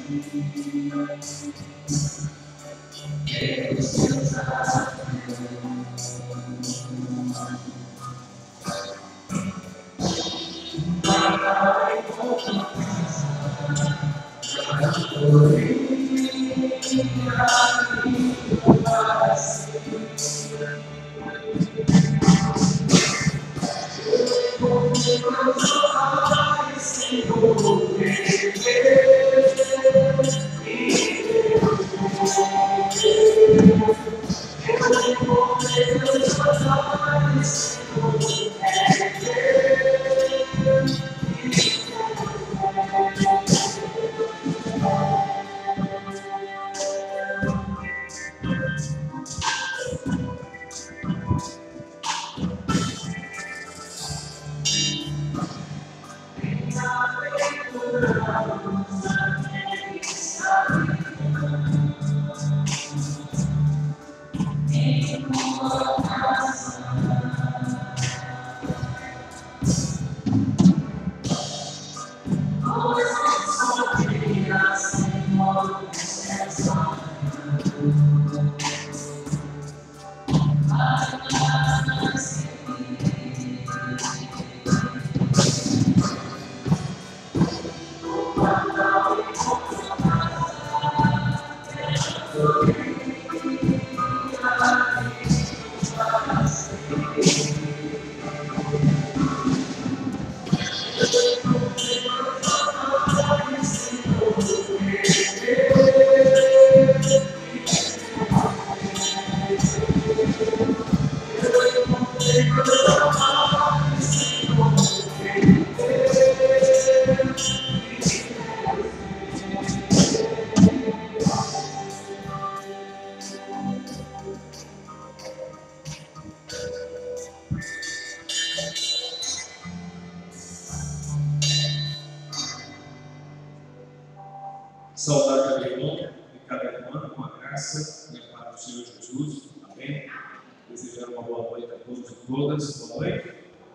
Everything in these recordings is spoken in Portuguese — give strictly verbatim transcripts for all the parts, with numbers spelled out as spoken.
Saudar cada irmão e cada irmã com a graça e a paz do Senhor Jesus. Amém? Desejar uma boa noite a todos e todas. Boa noite.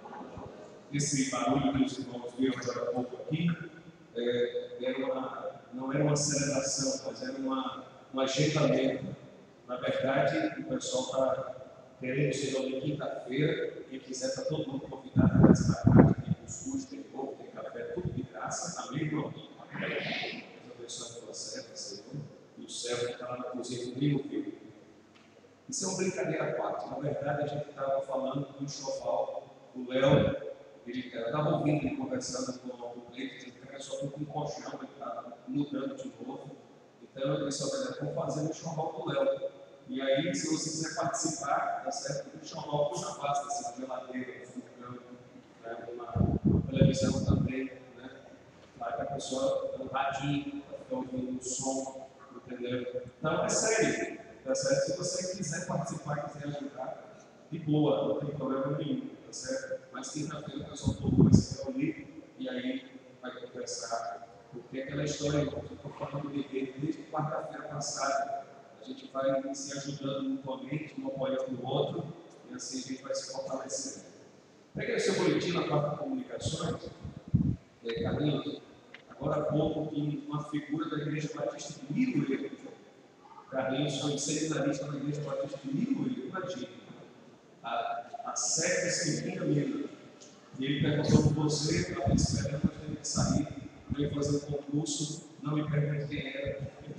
Esse barulho que os irmãos viram agora há pouco aqui é, era uma, não era uma celebração, mas era uma, um ajeitamento. Na verdade, o pessoal está querendo se reunir quinta-feira. Quem quiser, está todo mundo convidado para participar. Tem cuscuz, tem ovo, tem café, tudo de graça. Amém, irmão? Amém. Abençoe a tua serva, Senhor, e o servo que está lá na cozinha comigo, filho. Isso é uma brincadeira à parte. Na verdade, a gente estava falando do enxoval. O Léo, ele estava ouvindo ele conversando com o Cleiton, ele estava só com um colchão, ele estava mudando de novo. Então, eu disse, olha, vamos fazer um enxoval com o Léo. E aí, se você quiser participar, tá certo? O enxoval puxa basta, assim, geladeira, fogão, né? Uma televisão também, né? Para que a pessoa tenha um radinho, para ouvindo o som, entendeu? Então, é sério, tá certo? Se você quiser participar, quiser ajudar, de boa, não tem problema nenhum, tá certo? Mas quinta-feira o pessoal todo vai se reunir e aí vai conversar. Porque aquela história que eu estou falando de ver desde quarta-feira passada, a gente vai se ajudando mutuamente, um apoiando o outro, e assim a gente vai se fortalecendo. Pega o seu boletim na parte de comunicações, é, Carlinhos. Agora há pouco, uma figura da Igreja Batista de Miroeiro. Carlinhos foi seminarista da Igreja Batista de Miroeiro, imagina. A, a sétima seguinte mesmo. E ele perguntou por você, eu estava esperando, mas teve que sair, veio fazer um concurso, não me pergunte quem era,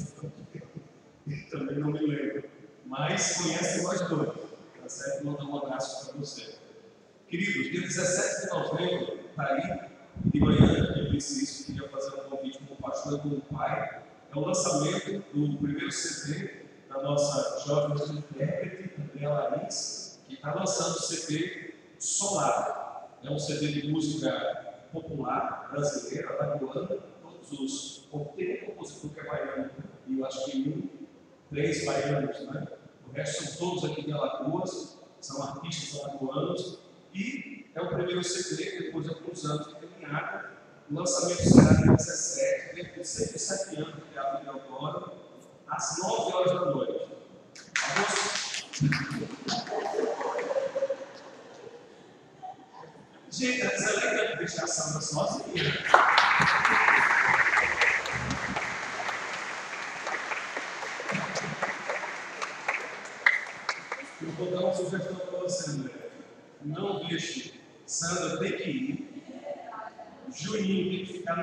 também não me lembro. Mas conhece nós dois, tá certo? Vou dar um abraço para você. Queridos, dia dezessete de novembro, está aí. De manhã, eu disse isso, queria fazer um convite como pastor e como pai. É o lançamento do primeiro C D da nossa jovem intérprete, Andréa Larissa, que está lançando o C D Solar. É um C D de música popular brasileira, lagoana. Todos os. Tem um compositor que é baiano, e eu acho que um, três baianos, né? O resto são todos aqui de Alagoas, são artistas alagoanos. E é o primeiro C D, depois de alguns anos de caminhada. O lançamento será em dezessete, dentro de cento e sete anos do Teatro de Eudoro, às nove horas da noite. Gente, é deselegante deixar a samba sozinha.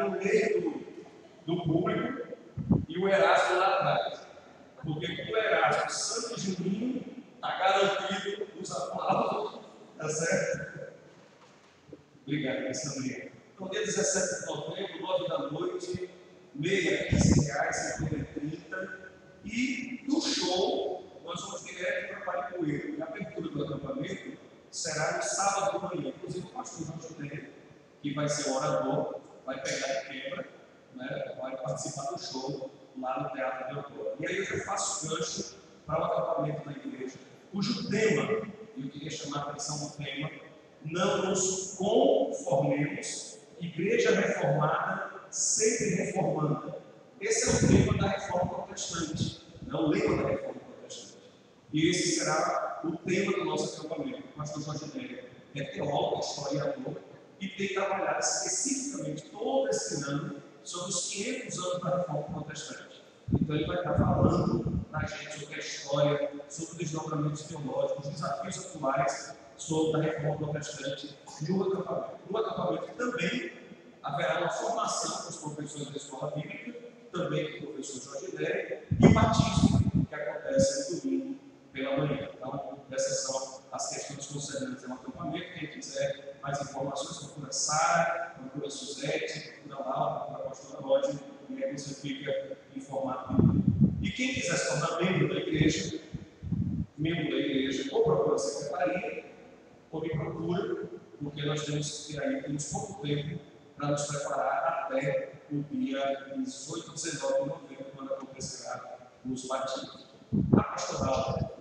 no meio do, do público e o Erasmo lá atrás. Porque com o Erasmo, Santo Juninho, está garantido os aplausos, tá certo? Obrigado, Sandrinha. Então, dia dezessete de novembro, nove da noite, meia, quinze reais, cinquenta e trinta. E no show, nós vamos direto para Paricoeiro. E a abertura do acampamento será no sábado de manhã. Inclusive, o pastor João Judeiro, que vai ser o orador, vai pegar de quebra, né, vai participar do show lá no Teatro de Outono. E aí eu já faço gancho para o acampamento da igreja, cujo tema, eu queria chamar a atenção do tema, não nos conformemos, igreja reformada, sempre reformando. Esse é o tema da reforma protestante, é o lema da reforma protestante. E esse será o tema do nosso acampamento. O pastor Jorge Nery é teólogo, historiador, e tem trabalhado especificamente todo esse ano sobre os quinhentos anos da reforma protestante. Então ele vai estar falando para a gente sobre a história, sobre os desdobramentos teológicos, os desafios atuais sobre a reforma protestante no acampamento. No acampamento também haverá uma formação para os professores da escola bíblica, também com o professor Jorge Nery, e o batismo que acontece no domingo pela manhã. Então, essas são as questões concernentes ao acampamento. Quem quiser mais informações, procura Sara, procura Suzete, procura Laura, procura a pastora Rodney, e aí você fica informado. E quem quiser se tornar membro da igreja, membro da igreja, ou procura a secretaria, ou me procura, porque nós temos que aí, temos pouco tempo para nos preparar até o dia dezoito e dezenove de novembro, quando acontecerá os batismos. A pastoral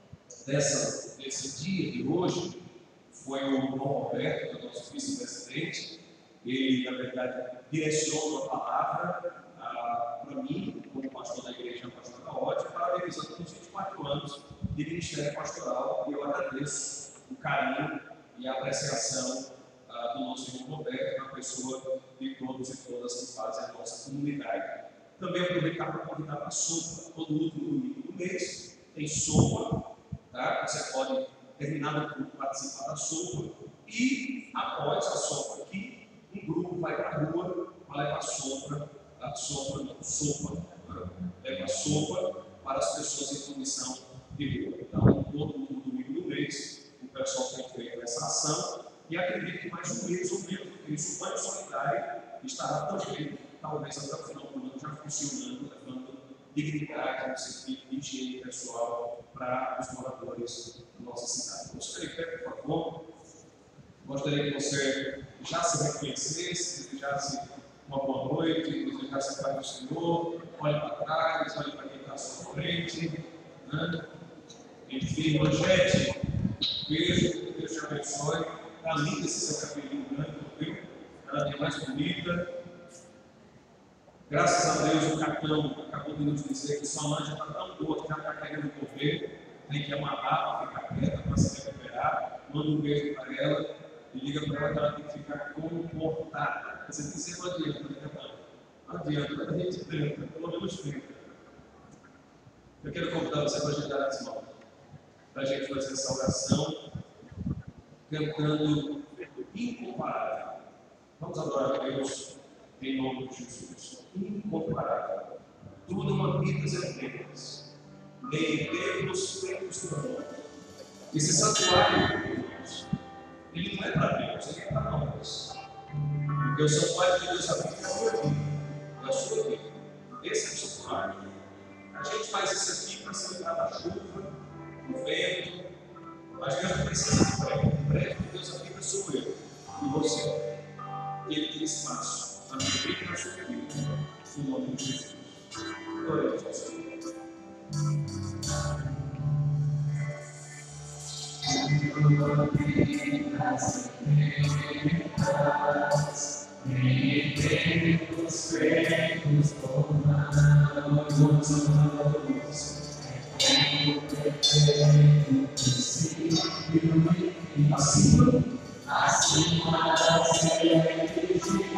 dessa, desse dia de hoje foi o João Roberto, o nosso vice-presidente. Ele, na verdade, direcionou a palavra ah, para mim, como pastor da igreja, a pastora Ótima, parabenizando os vinte e quatro anos de ministério pastoral, e eu agradeço o carinho e a apreciação ah, do nosso irmão Roberto, na pessoa de todos e todas que fazem a nossa comunidade. Também aproveitar para convidar para a sopa, todo último domingo do mês, tem sopa, tá? Você pode terminar o culto, participar da sopa, e após a sopa aqui, um grupo vai para a rua para levar sopa, a sopa, não, sopa, né? leva sopa para as pessoas em condição de rua. Então, todo último domingo do mês, o pessoal tem feito essa ação, e acredito que mais um mês ou menos do que isso, o Banho Solidário estará também, talvez até o final do ano, já funcionando, levando dignidade no sentido de higiene pessoal para os moradores da nossa cidade. Vamos ficar em pé, por favor. Gostaria que você já se reconhecesse, desejasse uma boa noite, desejasse a paz do Senhor, olhe para trás, olhe para quem está à sua frente. Né? Enfim, Manchete, beijo, Deus te abençoe. Está lindo esse seu cabelinho branco, viu? Ela é mais bonita. Graças a Deus, o capitão acabou de nos dizer que Solange está tão boa que já está querendo correr, tem que amarrar para ficar quieta, para se recuperar. Manda um beijo para ela e liga para ela que ela tem que ficar comportada. Você tem que ser não adianta, né? Não adianta, a gente tenta, pelo menos tenta. Eu quero convidar você para agitar as mãos, para a gente fazer essa oração, cantando incomparável. Vamos adorar a Deus em nome de Jesus. Incomparável. Tu não habitas em templos, nem em templos feitos por homem. Esse santuário de Deus, ele não é para Deus, ele é para nós. Porque o santuário de Deus habita na minha vida, na sua vida. Esse é o santuário. A gente faz isso aqui para se livrar da chuva, do vento, mas Deus não precisa de prédio. O prédio que Deus habita sou eu e você. Ele tem espaço na minha vida e na sua vida, no nome de Jesus. Glória a Deus. Nem tempos feitos por mãos, é perfeito princípio e fim. Acima, acima das redes de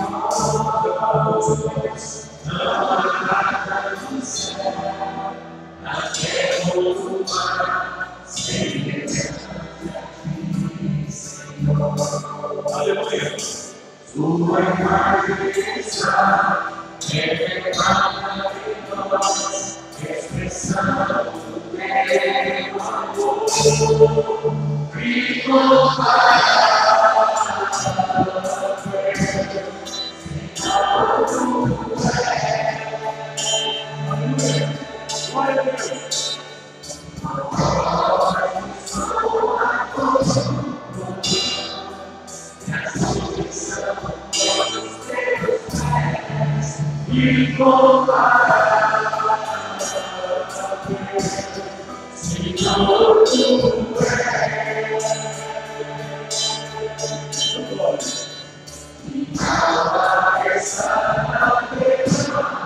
nós, não há nada no céu, na terra ou no mar, sem eternidade, Senhor. Aleluia. Sua imagem está derramada em nós, expressando o teu amor. Ficou para Glória a Deus. Ficou para Senhor, tu és. Minha está na terra,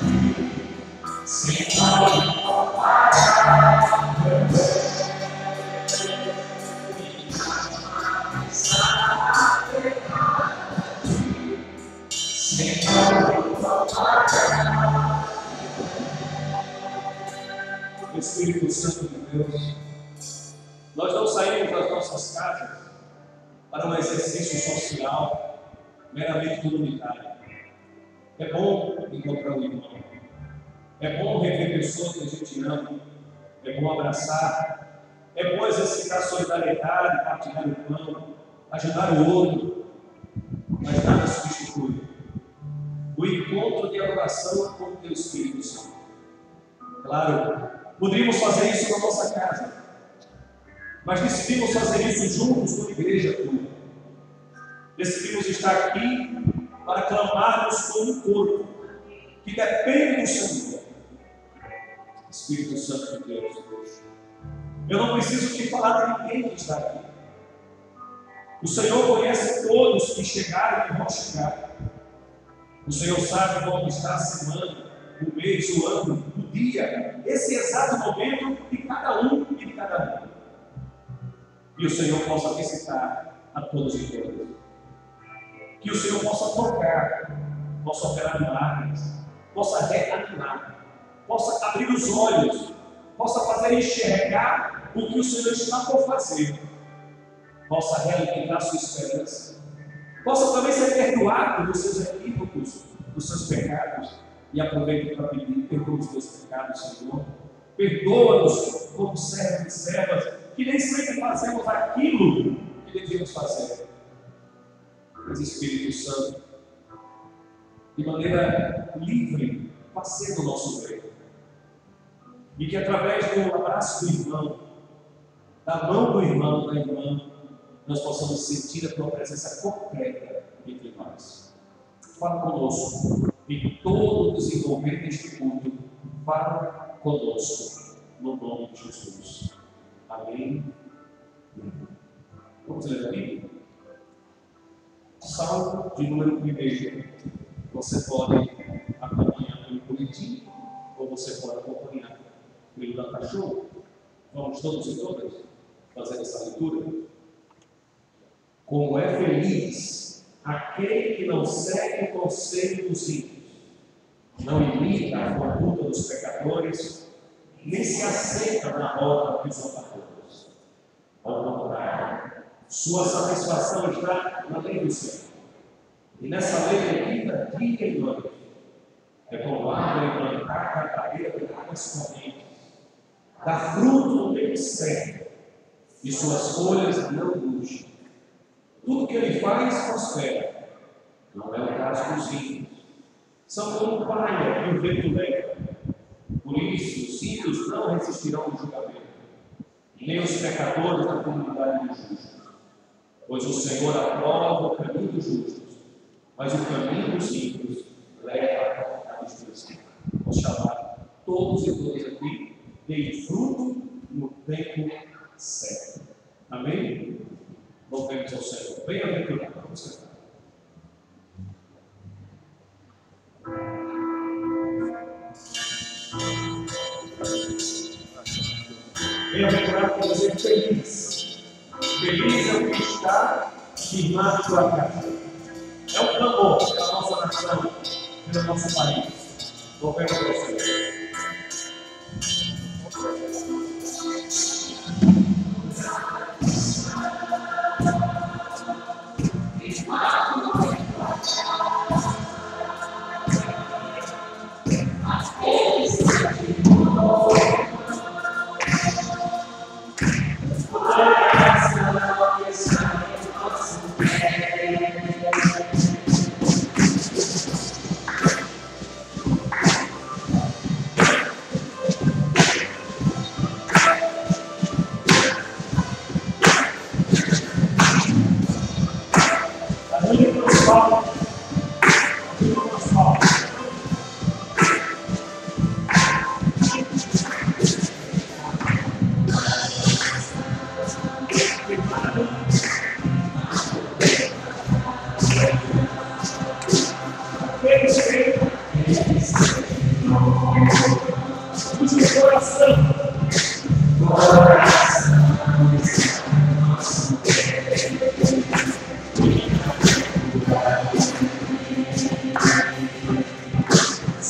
Senhor, incomparável. Minha está na terra, Senhor, incomparável. Espírito Santo de Deus, nós não saímos das nossas casas para um exercício social meramente comunitário. É bom encontrar o irmão, é bom rever pessoas que a gente ama, é bom abraçar, é bom exercitar solidariedade, partilhar o pão, ajudar o outro, mas nada substitui o encontro de adoração com o teu Espírito Santo. Claro, poderíamos fazer isso na nossa casa, mas decidimos fazer isso juntos com a igreja toda. Decidimos estar aqui para clamarmos como um corpo que depende do Senhor. Espírito Santo de Deus, eu não preciso te falar de ninguém que está aqui. O Senhor conhece todos que chegaram e vão chegar. O Senhor sabe como está a semana, o mês, o ano, o dia, esse exato momento de cada um e de cada um. E o Senhor possa visitar a todos e todas. Que o Senhor possa tocar, possa operar milagres, possa reanimar, possa abrir os olhos, possa fazer enxergar o que o Senhor está por fazer, possa realimentar sua esperança, possa também ser perdoado dos seus equívocos, dos seus pecados. E aproveito para pedir, perdoa os teus pecados, Senhor. Perdoa-nos como servos e servas, que nem sempre fazemos aquilo que devemos fazer. Mas Espírito Santo, de maneira livre, passeia no nosso meio. E que através do abraço do irmão, da mão do irmão, da irmã, nós possamos sentir a tua presença completa entre nós. Fala conosco. E todo o desenvolver deste culto, fala conosco, no nome de Jesus. Amém. Vamos ler a Bíblia? Salmo de número primeiro. Você pode acompanhar pelo boletim, ou você pode acompanhar pelo Data Show. Vamos todos e todas fazer essa leitura. Como é feliz aquele que não segue o conselho dos ímpios, não imita a conduta dos pecadores, nem se assenta na roda dos zombadores. Ao contrário, sua satisfação está na lei do Senhor. E nessa lei medita dia e noite. É como árvore plantada à cabeça de águas correntes, dá fruto no tempo certo, e suas folhas não murcham. Tudo que ele faz prospera. Não é o caso dos ímpios. São como palha que o vento leva. Por isso, os ímpios não resistirão ao julgamento, nem os pecadores da comunidade dos justos. Pois o Senhor aprova o caminho dos justos, mas o caminho dos ímpios leva à destruição. Vou chamar todos e todas aqui, deem fruto no tempo certo. Amém? Louvemos ao Senhor. Bem-aventurado. Vamos cantar. Bem-aventurado quer dizer feliz. Feliz é o que está firmado em sua casa. É um clamor pela nossa nação, pelo nosso país. Louvemos ao Senhor.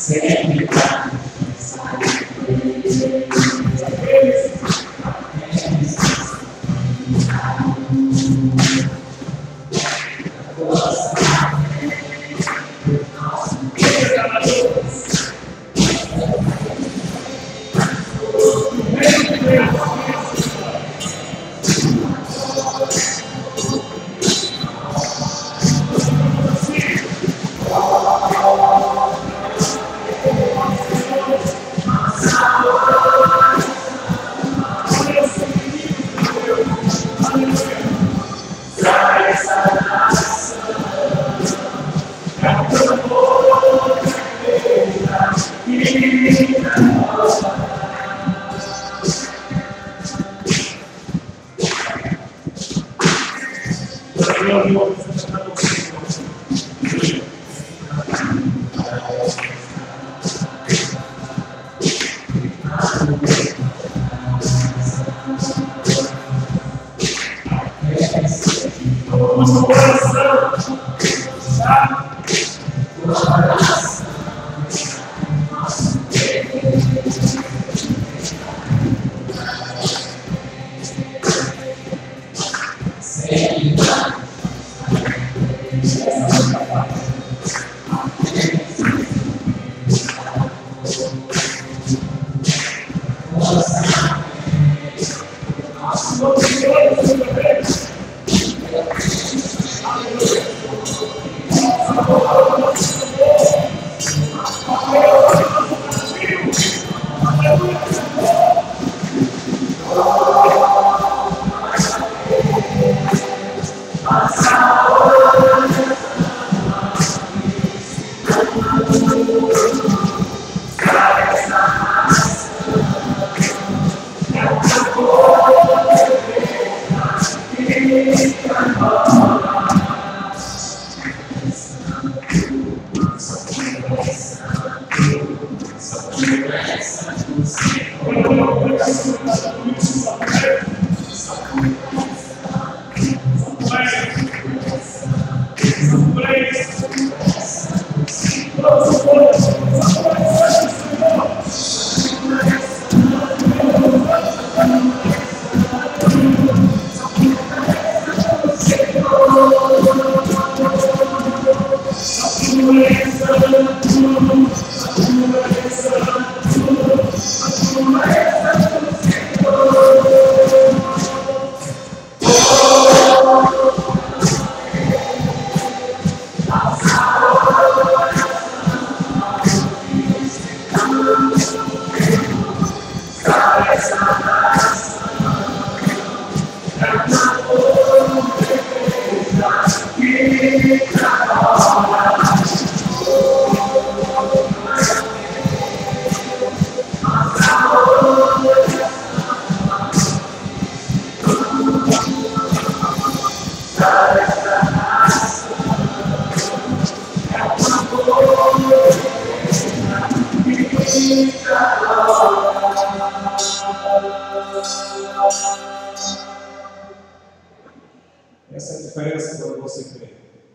Essa é a diferença quando você crê.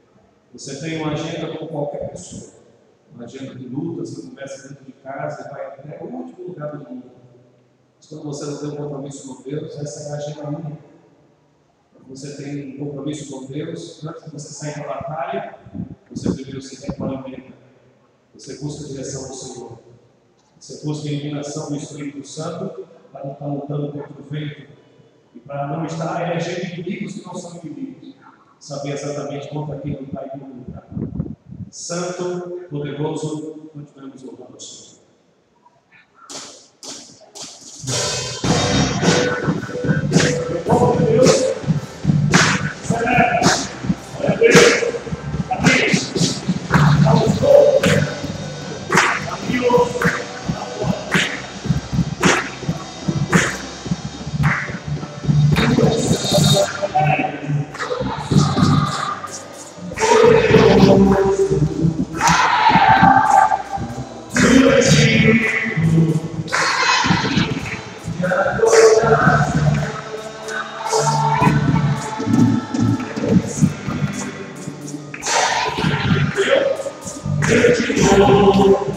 Você tem uma agenda com qualquer pessoa, uma agenda de luta, você começa dentro de casa e vai até o último lugar do mundo. Mas quando você não tem um compromisso com Deus, essa é a agenda única. Quando você tem um compromisso com Deus, antes de você sair para a batalha, você primeiro se recolhe, você busca a direção do Senhor. Você busca a iluminação do Espírito Santo para não estar lutando contra o vento e para não estar elegendo inimigos que não são inimigos. Saber exatamente contra quem lutar e como lutar. Santo, poderoso, continuamos louvando o Senhor. O povo de Deus celebra. Olha Deus. Amém. Vamos todos. Amigos. Deus te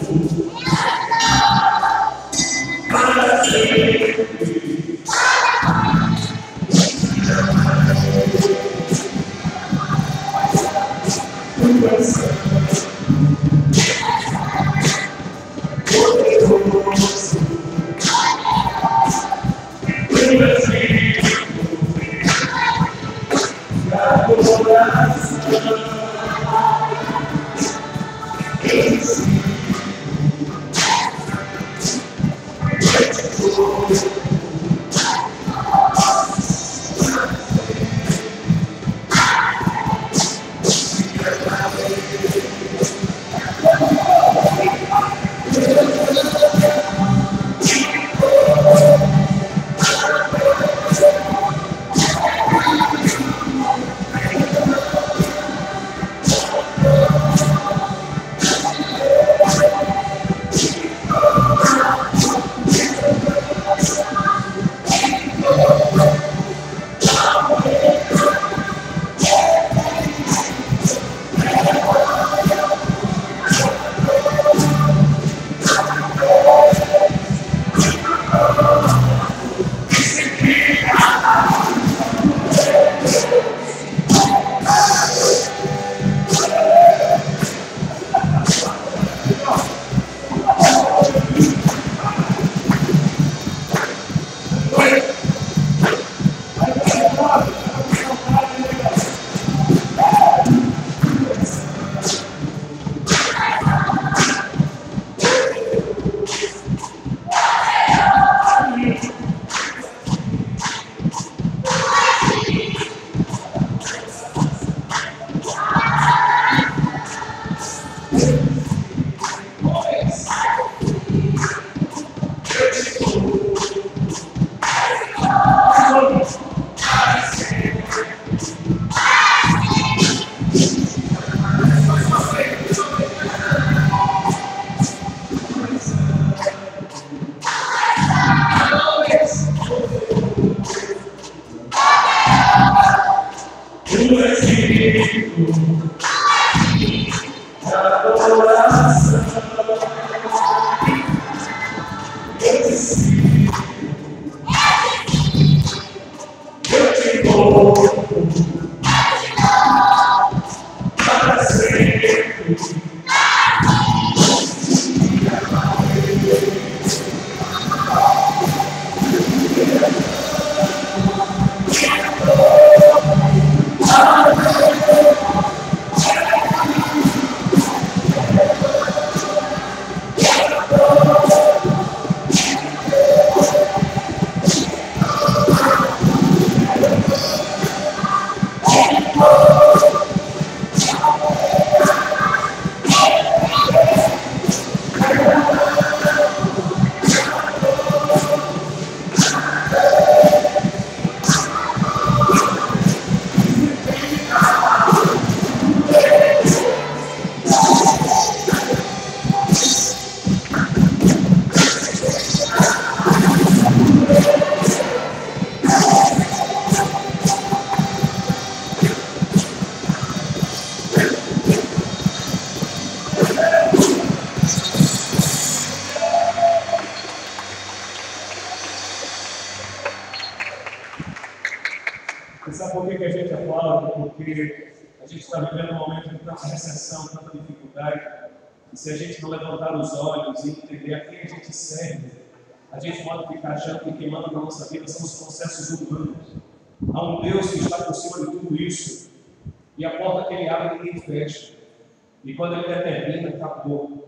Sabe por que a gente aplaude? Porque a gente está vivendo um momento de tanta recessão, tanta dificuldade. E se a gente não levantar os olhos e entender a quem a gente serve, a gente pode ficar achando que quem manda na nossa vida são os processos humanos. Há um Deus que está por cima de tudo isso. E a porta que Ele abre, ninguém fecha. E quando Ele determina, acabou.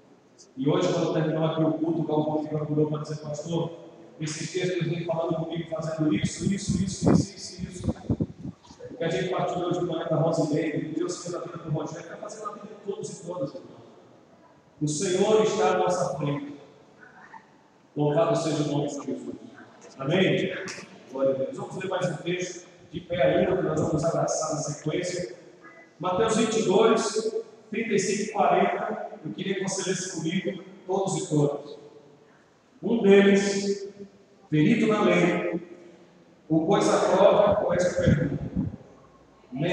E hoje, quando terminou aqui o culto, o Galvão me procurou para dizer, pastor, esses dias Deus vem falando comigo, fazendo isso, isso, isso, isso, isso, isso. Porque a gente partiu hoje de manhã da Rosileire, Deus fez a vida do Rogério, está fazendo a vida de todos e todas, irmãos. O Senhor está à nossa frente. Louvado seja o nome de Jesus. Amém? Glória a Deus. Vamos ler mais um texto de pé ainda, que nós vamos abraçar na sequência. Mateus vinte e dois, trinta e cinco e quarenta. Eu queria que você lesse comigo, todos e todas. Um deles, perito na lei, o pôs à prova com esta pergunta: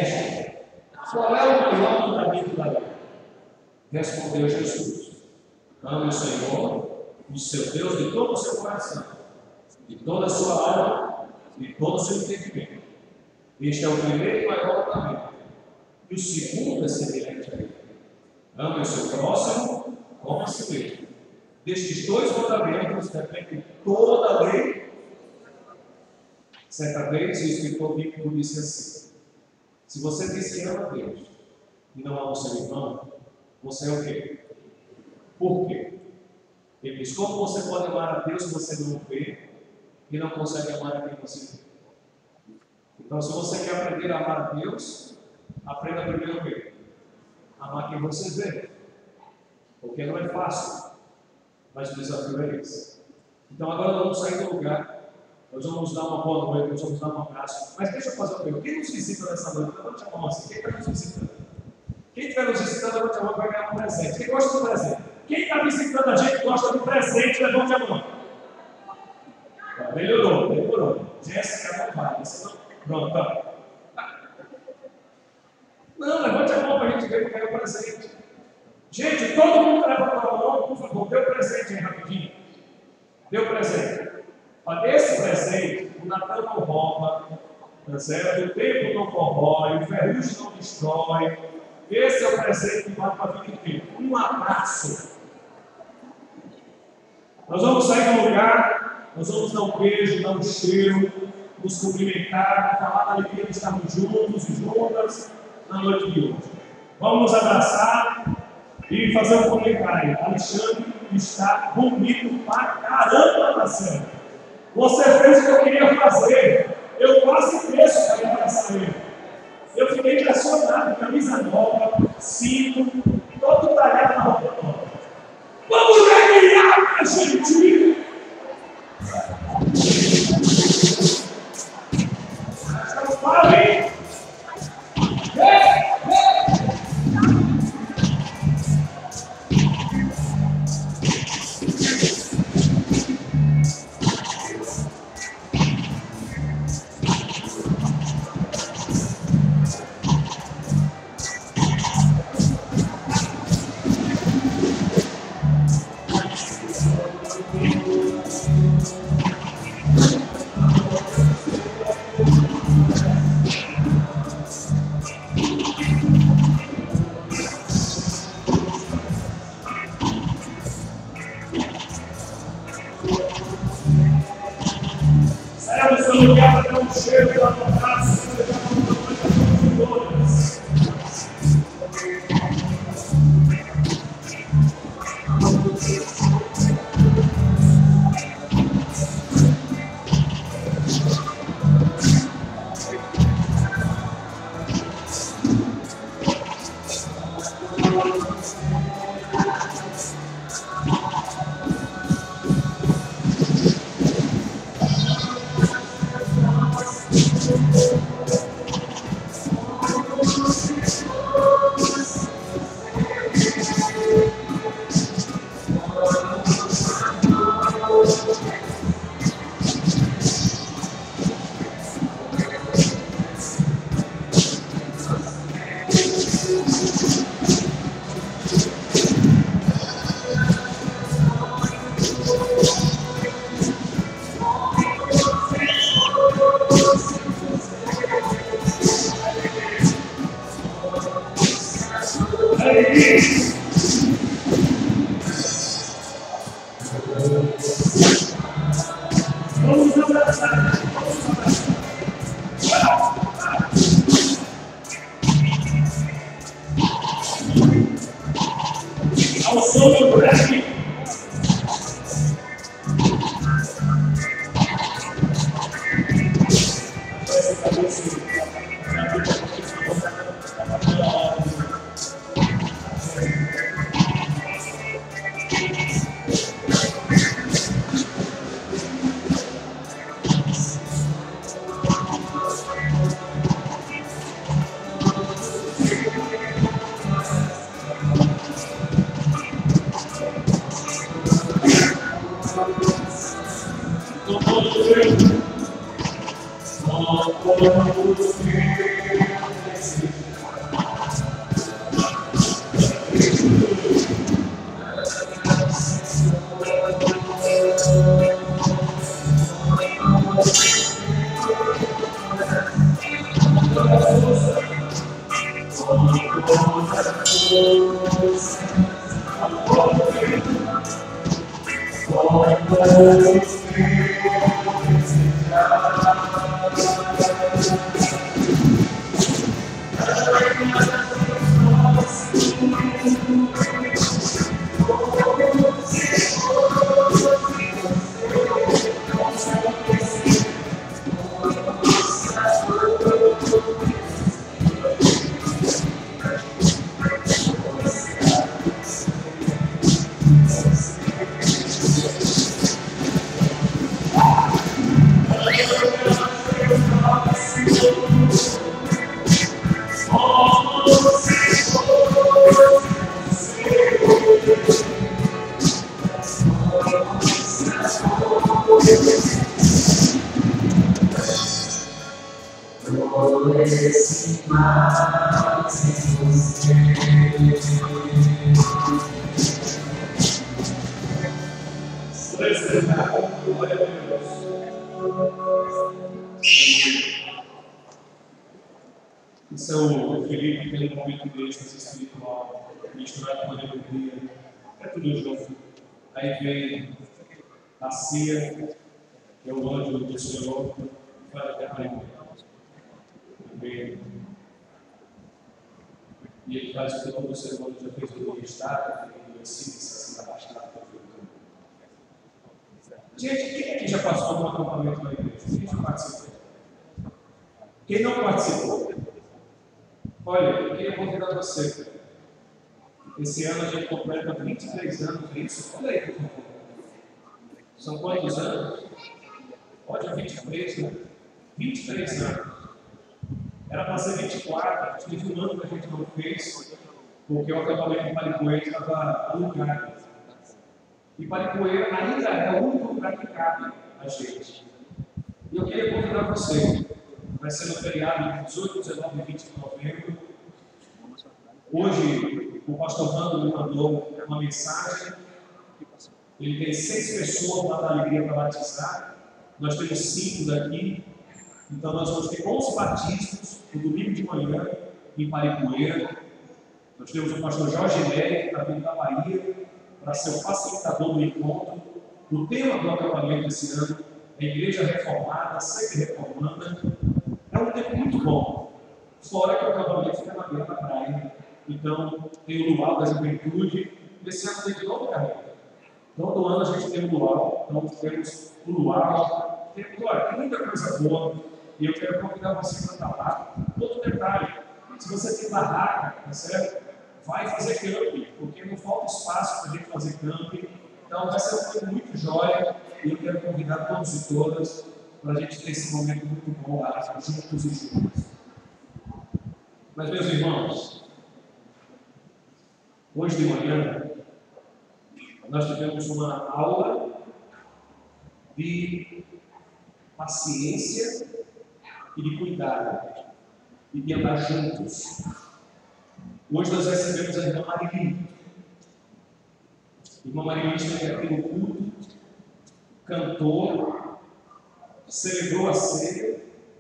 Mestre, qual é o maior mandamento da lei? Respondeu Jesus: Ame o Senhor, o seu Deus, de todo o seu coração, de toda a sua alma, de todo o seu entendimento. Este é o primeiro e maior mandamento. E o segundo é semelhante a ele. Ame o seu próximo como a si mesmo. Destes dois mandamentos depende toda a lei. Certa vez o escritor bíblico disse assim: se você diz que ama a Deus e não ama o seu irmão, você é o quê? Por quê? Ele diz: como você pode amar a Deus se você não o vê e não consegue amar a quem você vê? Então, se você quer aprender a amar a Deus, aprenda primeiro o quê? Amar quem você vê. Porque não é fácil, mas o desafio é esse. Então, agora nós vamos sair do lugar. Nós vamos dar uma boa noite, nós vamos dar um abraço. Mas deixa eu fazer uma pergunta: quem nos visita nessa noite? Levante a mão assim. Quem está nos visitando? Quem estiver nos visitando, levante a mão e vai ganhar um presente. Quem gosta do presente? Quem está visitando a gente gosta do presente, levante a mão. Tá, melhorou, melhorou. Jéssica não vai. Você não... Pronto, tá. Não, levante a mão para a gente ver quem é o presente. Gente, todo mundo que levantou a mão, por favor, dê o presente aí rapidinho. Dê o presente. Olha, esse presente, o Natal não rouba, tá certo? O tempo não corrói, o ferrugem não destrói. Esse é o presente que vale para a vida inteira. Um abraço. Nós vamos sair do lugar, nós vamos dar um beijo, dar um cheiro, nos cumprimentar, falar da alegria de estarmos juntos e juntas na noite de hoje. Vamos nos abraçar e fazer um comentário. Alexandre está bonito pra caramba, Marcelo. Você fez o que eu queria fazer. Eu quase cresço para ir abraçar ele. Eu fiquei impressionado. Camisa nova, cinto, todo talhado na roupa nova. Vamos ganhar, minha gente! Fale! Isso é o Felipe, pelo momento de êxtase espiritual, misturado com a alegria, é tudo junto. Aí vem a Cia, que é o anjo do Senhor, que vai até a primeira. E ele faz o que todo ser humano já fez no estado, e assim, se afastado do futuro. Gente, quem aqui já passou no acampamento da igreja? Quem já participou? Quem não participou? Olha, eu queria convidar você. Esse ano a gente completa vinte e três anos disso. Olha aí, por favor. São quantos anos? Pode vinte e três, né? vinte e três anos. Era para ser vinte e quatro, teve um ano que a gente não fez, porque o acampamento em Paricoeira estava alugado. E Paricoeira ainda é o único lugar que cabe a gente. E eu queria convidar você. Vai ser no feriado de dezoito, dezenove e vinte de novembro. Hoje, o pastor Vando me mandou uma mensagem. Ele tem seis pessoas lá da Alegria para batizar. Nós temos cinco daqui. Então, nós vamos ter onze batismos no domingo de manhã, em Paricoeira. Nós temos o pastor Jorge Nery, que está vindo da Bahia, para ser o facilitador do encontro. O tema do acampamento desse ano é Igreja Reformada, sempre reformando. É um tempo muito bom. Fora que o acampamento fica na beira da praia. Então, tem o luau da juventude. Esse ano tem de novo carreira. Todo ano a gente tem o luau. Então, temos o luau. Tem, olha, tem muita coisa boa. E eu quero convidar você para estar lá. Outro detalhe: se você tem barraca, tá certo? Vai fazer camping, porque não falta espaço para a gente fazer camping. Então, vai ser um tempo muito jóia. E eu quero convidar todos e todas para a gente ter esse momento muito bom lá, juntos e juntos. Mas, meus irmãos, hoje de manhã, nós tivemos uma aula de paciência e de cuidado, e de andar juntos. Hoje nós recebemos a irmã Marilita. A irmã Marilita esteve aqui no culto, cantou, celebrou a ceia,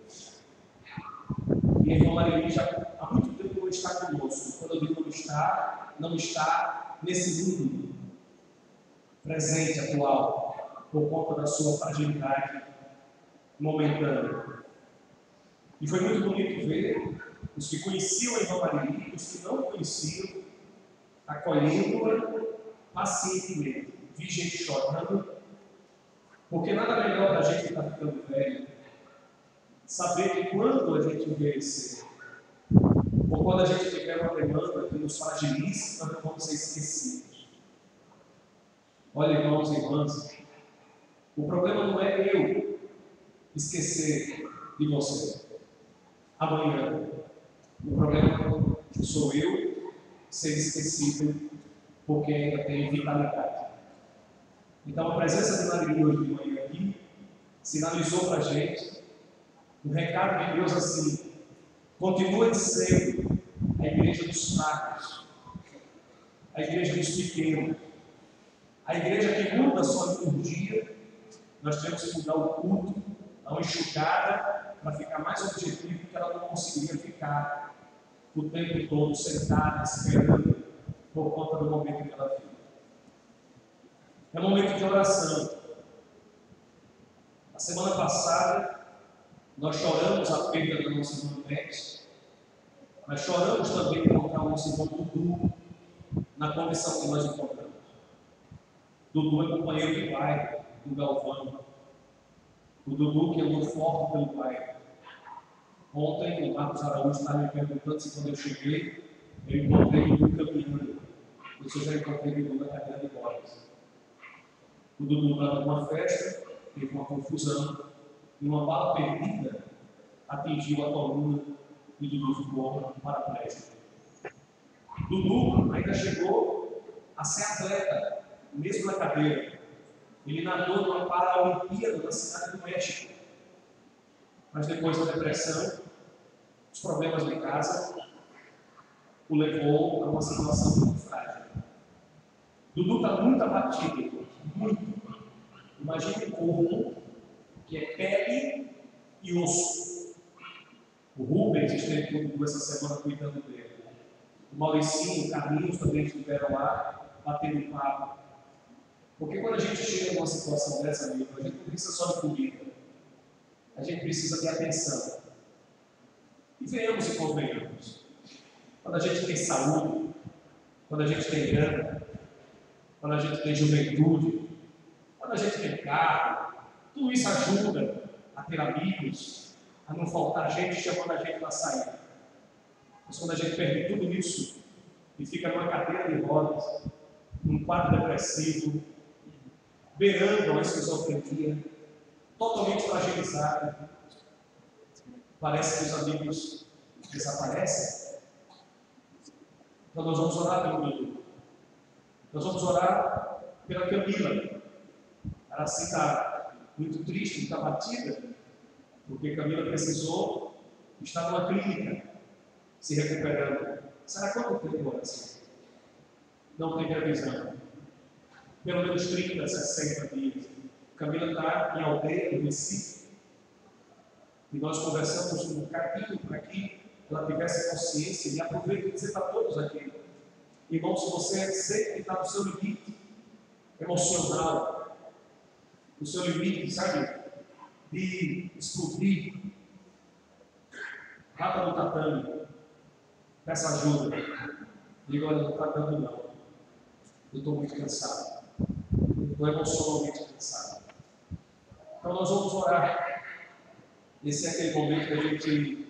e a irmã Marilita há muito tempo não está conosco. Quando eu digo não está, não está nesse mundo presente, atual, por conta da sua fragilidade momentânea. E foi muito bonito ver os que conheciam a irmã Marilita, os que não conheciam, acolhendo-a pacientemente. Vi gente chorando, porque nada melhor para a gente que está ficando velho saber que quando a gente envelhecer, ou quando a gente tiver uma demanda que nos fragilize, nós não vamos ser esquecidos. Olha, irmãos e irmãs, o problema não é eu esquecer de você amanhã. O problema sou eu ser esquecido porque ainda tenho vitalidade. Então, a presença de Maria hoje de manhã aqui sinalizou para a gente um recado de Deus assim: continua sendo a igreja dos fracos, a igreja dos pequenos, a igreja que muda a sua liturgia. Nós temos que mudar o culto, dar uma enxugada para ficar mais objetivo, porque ela não conseguiria ficar o tempo todo sentada, esperando por conta do momento que ela vive. É um momento de oração. semana passada, nós choramos a perda da nossa irmã Beth, mas choramos também por encontrar o nosso irmão Dudu na condição que nós encontramos. Dudu é companheiro do pai, do Galvão. O Dudu que andou forte pelo pai. Ontem, o Marcos Araújo estava me perguntando se quando eu cheguei, eu encontrei o Dudu caminhando. Eu disse, eu já encontrei o Dudu na cadeira de rodas. O Dudu estava numa festa, teve uma confusão, e uma bala perdida atingiu a coluna e Dudu ficou paraplégico. Dudu ainda chegou a ser atleta, mesmo na cadeira. Ele nadou numa Paralimpíada na cidade do México. Mas depois da depressão, os problemas de casa o levou a uma situação muito frágil. Dudu está muito abatido, muito. Imagine um corpo que é pele e osso. O Rubens esteve com o Dudu essa semana cuidando dele. O Mauricinho, o Carlinhos também estiveram lá, batendo um papo. Porque quando a gente chega numa situação dessa, amigo, a gente não precisa só de comida. A gente precisa de atenção. E venhamos e convenhamos. Quando a gente tem saúde, quando a gente tem grana, quando a gente tem juventude, quando a gente tem carro, tudo isso ajuda a ter amigos, a não faltar gente chamando a gente para sair. Mas quando a gente perde tudo isso e fica numa cadeira de rodas, num quadro depressivo, beirando a esquizofrenia, totalmente fragilizado, parece que os amigos desaparecem. Então nós vamos orar pelo Dudu. Nós vamos orar pela Camila. Ela assim está muito triste, está batida, porque Camila precisou estar numa clínica, se recuperando. Será quanto tempo assim? Não tem previsão. Pelo menos trinta, sessenta dias. Camila está em aldeia, no Recife, e nós conversamos um bocadinho para que ela tivesse consciência, e aproveito e dizer para todos aqui, irmãos, se você sempre está no seu limite emocional, no seu limite, sabe, de explodir, rapa no tatame, peça ajuda, diga, olha, não está dando não, eu estou muito cansado, eu estou emocionalmente cansado. Então nós vamos orar. Esse é aquele momento que a gente,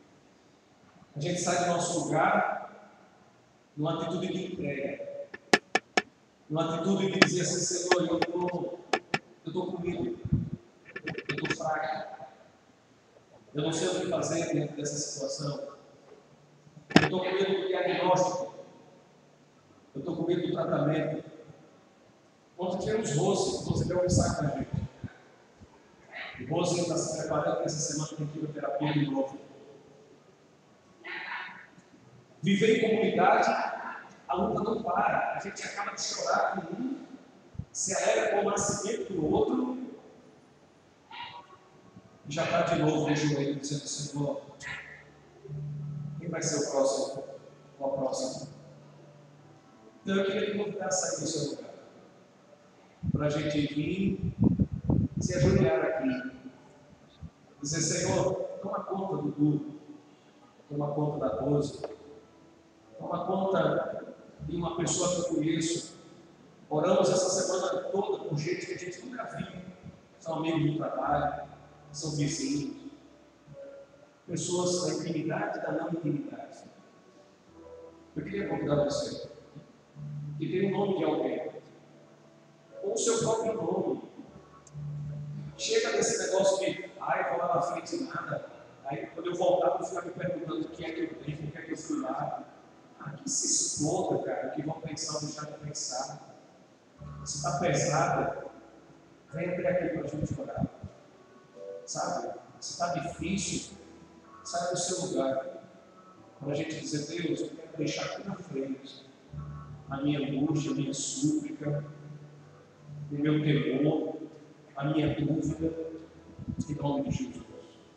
a gente sai do nosso lugar numa atitude de entrega, numa atitude de dizer assim, Senhor, eu estou eu estou comigo, eu estou fraco, eu não sei o que fazer dentro dessa situação, eu estou com medo do diagnóstico, eu estou com medo do tratamento. Ontem tivemos Rose, Rose deu um mensaje para a gente. O Rose está se preparando para essa semana tem quimioterapia de novo. Viver em comunidade, a luta não para. A gente acaba de chorar com um, se alegra com o nascimento do outro, e já está de novo no joelho dizendo, Senhor, quem vai ser o próximo ou a próxima? Então eu queria te convidar a sair do seu lugar, para a gente vir se ajoelhar aqui, dizer, Senhor, toma conta do Dudu, toma conta da Rose, toma conta de uma pessoa que eu conheço. Oramos essa semana toda com gente que a gente nunca viu, são amigos do trabalho, são vizinhos, pessoas da intimidade e da não intimidade. Eu queria convidar você, que tem o nome de alguém, ou o seu próprio nome. Chega desse negócio de, ai, vou lá na frente nada, aí quando eu voltar, eu vou ficar me perguntando o que é que eu tenho, o que é que eu fui lá. Aqui se exploda, cara, o que vão pensar ou deixar de pensar. Se está pesada, vem até aqui para a gente orar. Sabe? Se está difícil, sai do seu lugar. Para a gente dizer, Deus, eu quero deixar aqui na frente a minha angústia, a minha súplica, o meu temor, a minha dúvida, em nome de Jesus.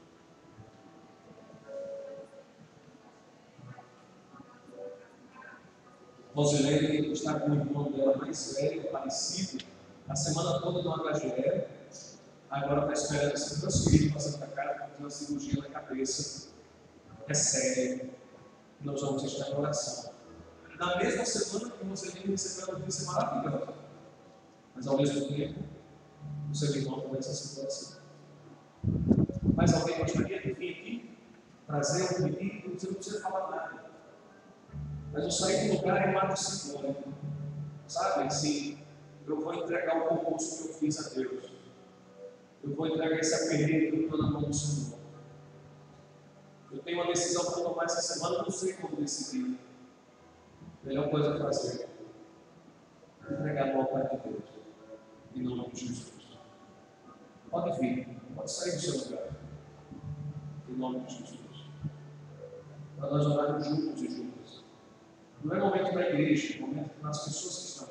Rosilene está com o irmão dela mais velho, parecido, a semana toda no H G E, Agora está esperando ser transferido, passando para casa, para fazer uma cirurgia na cabeça. É sério. Nós vamos estar em oração. Na mesma semana que você vem receber uma notícia maravilhosa. Mas ao mesmo tempo, o seu irmão está nessa situação. Mas alguém gostaria de vir aqui, trazer um pedido, você não precisa falar nada. Mas eu saí do lugar em um ato simbólico. Sabe, assim, eu vou entregar o concurso que eu fiz a Deus. Eu vou entregar esse aperreio que eu estou na mão do Senhor. Eu tenho uma decisão para tomar essa semana, não sei como decidir. Melhor coisa a fazer é entregar a vontade de Deus, em nome de Jesus. Pode vir, pode sair do seu lugar, em nome de Jesus. Para nós orarmos juntos e juntas. Não é momento da igreja, é momento das pessoas que estão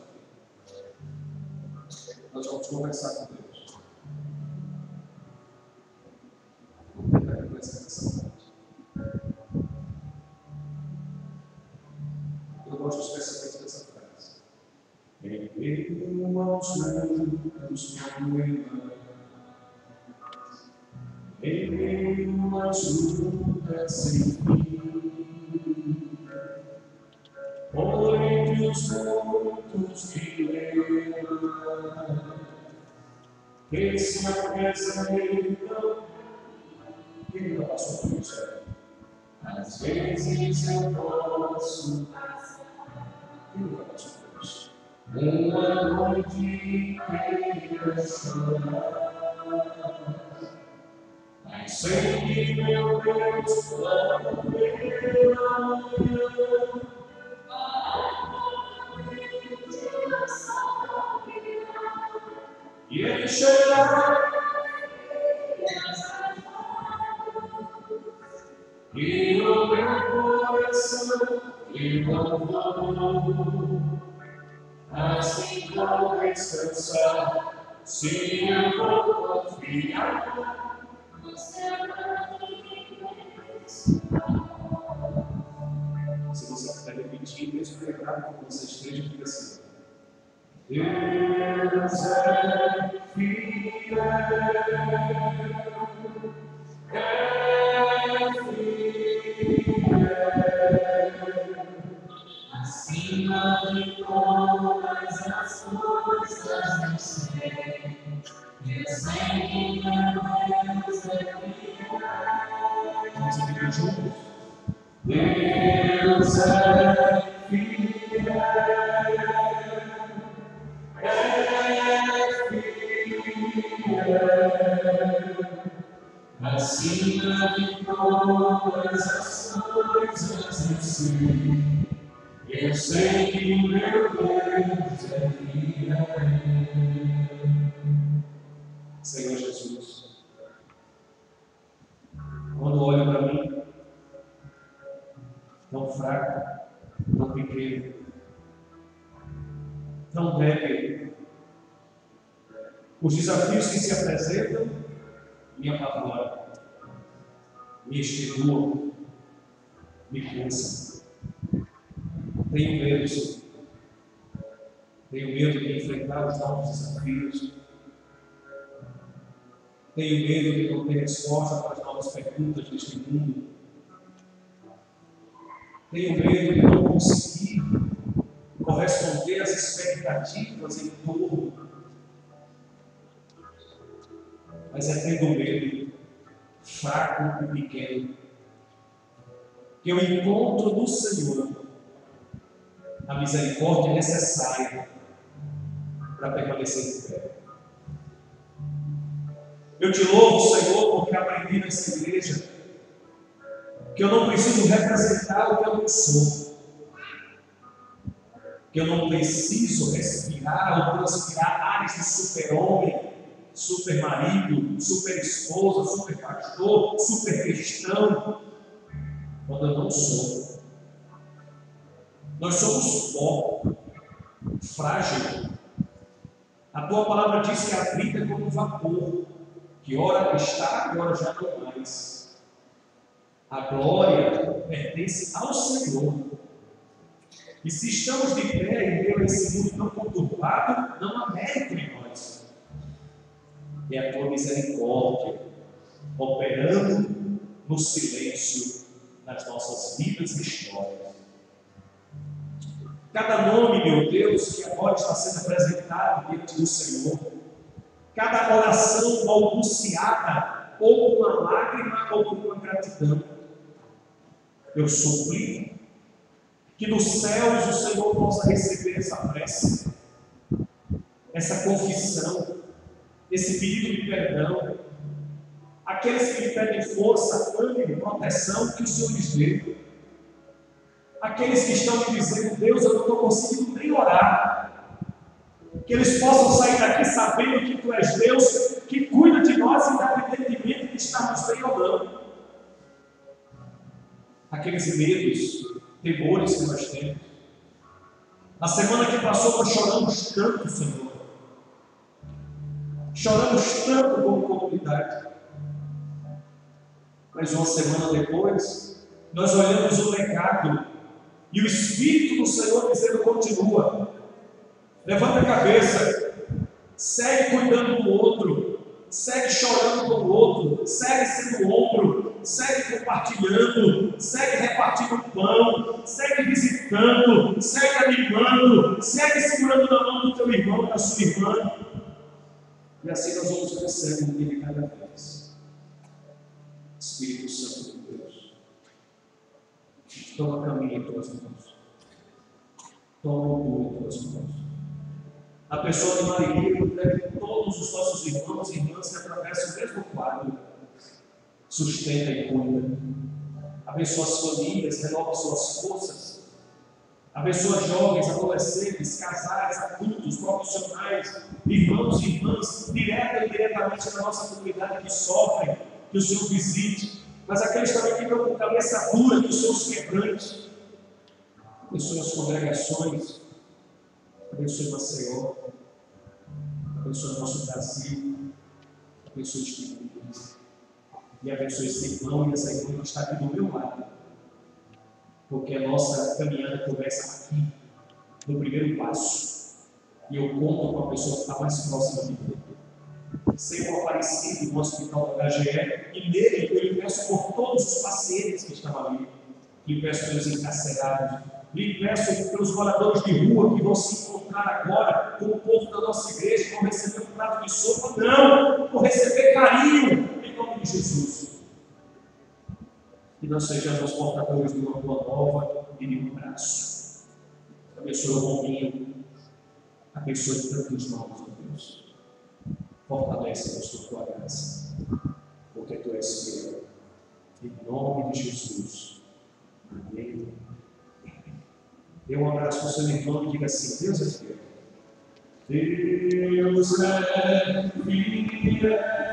aqui. Nós vamos conversar com Deus. Eu gosto especialmente dessa frase. Em meio aos muitos problemas, em meio às lutas sem fim, por entre os muitos que lembram, que se apresentam. Quem nunca passou por isso? Às vezes eu posso. Quem nunca passou por isso? Uma noite inteira chorar. Mas sei que meu Deus logo pela manhã. E ele chegará. E o meu coração me louvou, assim vou descansar, se eu vou confiar no seu Se você quiser repetir, mesmo lembrar como você esteja, diga assim: Deus é fiel. É fiel, acima de todas as coisas eu sei, eu sei que meu Deus é fiel. Vamos repetir juntos? Deus é fiel, é fiel. Acima de todas as coisas eu sei, eu sei que meu Deus é fiel. Senhor Jesus, quando olho para mim, tão fraco, tão pequeno, tão débil, os desafios que se apresentam me apavoram, me extenuam, me cansam. Tenho medo, Senhor. Tenho medo de enfrentar os novos desafios. Tenho medo de não ter resposta para as novas perguntas deste mundo. Tenho medo de não conseguir corresponder às expectativas em torno. Mas é tendo medo, fraco e pequeno, que eu encontro no Senhor a misericórdia necessária para permanecer de pé. Eu te louvo, Senhor, porque aprendi nessa igreja que eu não preciso representar o que eu não sou, que eu não preciso respirar ou transpirar áreas de super-homem, super marido, super esposa, super pastor, super cristão, quando eu não sou. Nós somos pó, frágil. A tua palavra diz que a vida é como um vapor, que ora está, agora já não mais. A glória pertence ao Senhor. E se estamos de pé em meio a esse mundo tão conturbado, não há mérito em nós. É a tua misericórdia operando no silêncio nas nossas vidas e histórias. Cada nome, meu Deus, que agora está sendo apresentado diante do Senhor, cada oração balbuciada, ou com uma lágrima, ou com uma gratidão, eu suplico que nos céus o Senhor possa receber essa prece, essa confissão, esse pedido de perdão. Aqueles que lhe pedem força, ânimo, proteção, que o Senhor lhes dê. Aqueles que estão me dizendo, Deus, eu não estou conseguindo nem orar, que eles possam sair daqui sabendo que Tu és Deus, que cuida de nós, independentemente de estarmos bem ou não. Aqueles medos, temores que nós temos. Na semana que passou, nós choramos tanto, Senhor. Choramos tanto como comunidade. Mas uma semana depois, nós olhamos o legado e o Espírito do Senhor dizendo: continua, levanta a cabeça, segue cuidando do outro, segue chorando com o outro, segue sendo ombro, segue compartilhando, segue repartindo o pão, segue visitando, segue animando, segue segurando na mão do teu irmão e da sua irmã. E assim nós vamos crescendo um dia cada vez. Espírito Santo de Deus, toma caminho em tuas mãos, toma o mundo em tuas mãos. A pessoa de Maria entrega todos os nossos irmãos e irmãs que atravessam o mesmo quadro, sustenta e cuida. Abençoa as famílias, renova suas forças. Abençoa jovens, adolescentes, casais, adultos, profissionais, irmãos e irmãs, direta e indiretamente na nossa comunidade que sofrem, que o Senhor visite, mas aqueles também que estão com cabeça dura, que o Senhor os quebrante. Abençoe as congregações, abençoe Maceió, abençoe o nosso Brasil, abençoe este mundo, e abençoe esse irmão e essa irmã que está aqui do meu lado, porque a nossa caminhada começa aqui, no primeiro passo, e eu conto com a pessoa que está mais próxima de mim. Ser um aparecido no hospital da H G E, e nele eu lhe peço por todos os pacientes que estão ali, lhe peço pelos encarcerados, lhe peço pelos moradores de rua que vão se encontrar agora com o povo da nossa igreja, vão receber um prato de sopa, não, vão receber carinho, em nome de Jesus. Que nós sejamos portadores de uma boa nova e de um braço. Abençoe o Rominho, abençoe tantos nomes, meu Deus. Fortalece-nos com tua graça, porque tu és fiel. Em nome de Jesus. Amém. Dê um abraço para o seu irmão e diga assim: Deus é fiel. Deus é fiel.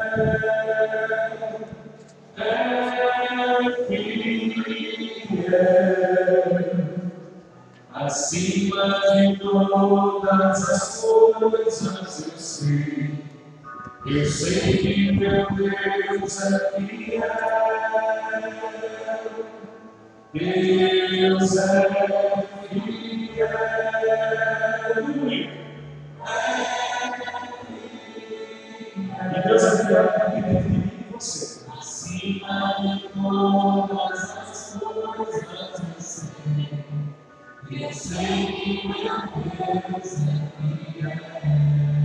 É fiel. Acima de todas as coisas eu sei. Eu sei que meu Deus é fiel, Deus é fiel, e Deus é fiel aqui dentro de mim e você. Acima de todas as coisas eu sei, eu sei que meu Deus é fiel.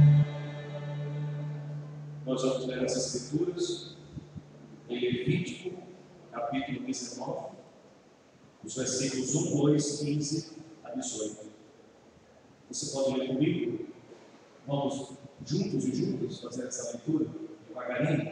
Nós vamos ler as Escrituras em Levítico, capítulo dezenove, os versículos um, dois, quinze a dezoito. Você pode ler comigo? Vamos juntos e juntas fazer essa leitura devagarinho.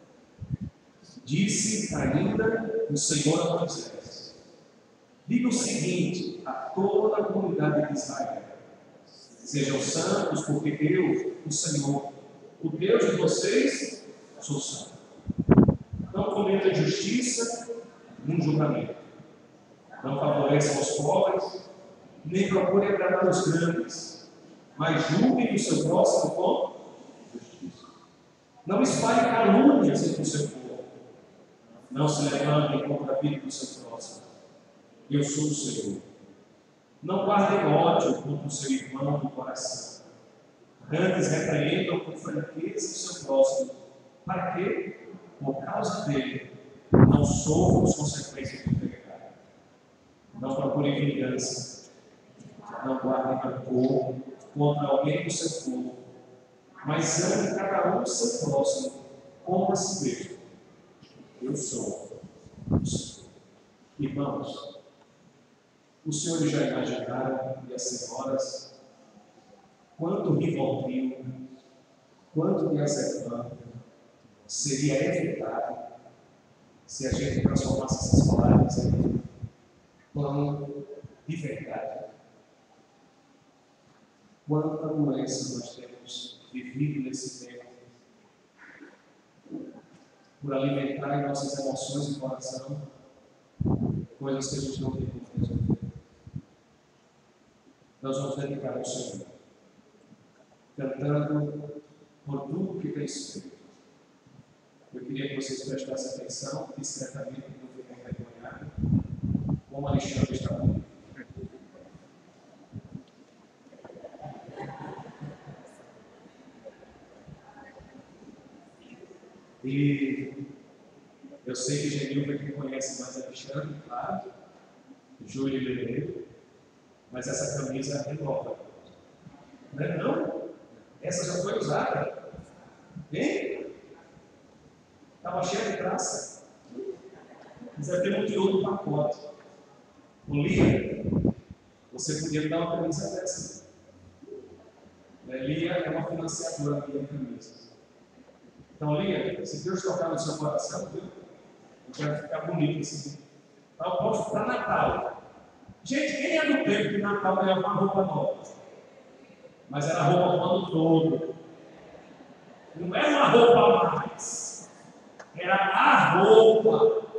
Disse ainda o Senhor a Moisés: diga o seguinte a toda a comunidade de Israel: sejam santos, porque eu, o Senhor, o Deus de vocês, sou santo. Não cometam injustiça num julgamento. Não favoreçam os pobres, nem procurem agradar os grandes, mas julguem o seu próximo com justiça. Não espalhem calúnias entre o seu povo. Não se levantem contra a vida do seu próximo. Eu sou o Senhor. Não guardem ódio contra o seu irmão no coração. Antes repreendam com franqueza o seu próximo. Para quê? Por causa dele, não sofram as consequências do pecado. Não procurem vingança. Não guardem rancor contra alguém do seu povo. Mas ame cada um o seu próximo como a si mesmo. Eu sou o Senhor. Irmãos, os senhores já imaginaram, e as senhoras, quanto Rivotril, quanto diazepam seria evitado se a gente transformasse essas palavras em plano de verdade? Quanta doença nós temos vivido nesse tempo por alimentar em nossas emoções e coração coisas que a gente não tem como resolver. Nós vamos dedicar ao Senhor, cantando por tudo que tem sido. Eu queria que vocês prestassem atenção, discretamente, que não fiquem envergonhados, como Alexandre está comigo. E eu sei que Genilva que conhece mais Alexandre, claro, Júlio e Leandro, mas essa camisa é nova. Não é não? Essa já foi usada. Hein? Estava cheia de graça. Mas até não tirou do pacote. O Lia, você podia me dar uma camisa dessa. Lia é uma financiadora da minha camisa. Então, Lia, se Deus tocar no seu coração, viu? Eu quero ficar bonito assim. Então, eu posto para Natal. Gente, quem é do tempo que Natal ganhava uma roupa nova? Mas era roupa o ano todo. Não era uma roupa a mais. Era a roupa.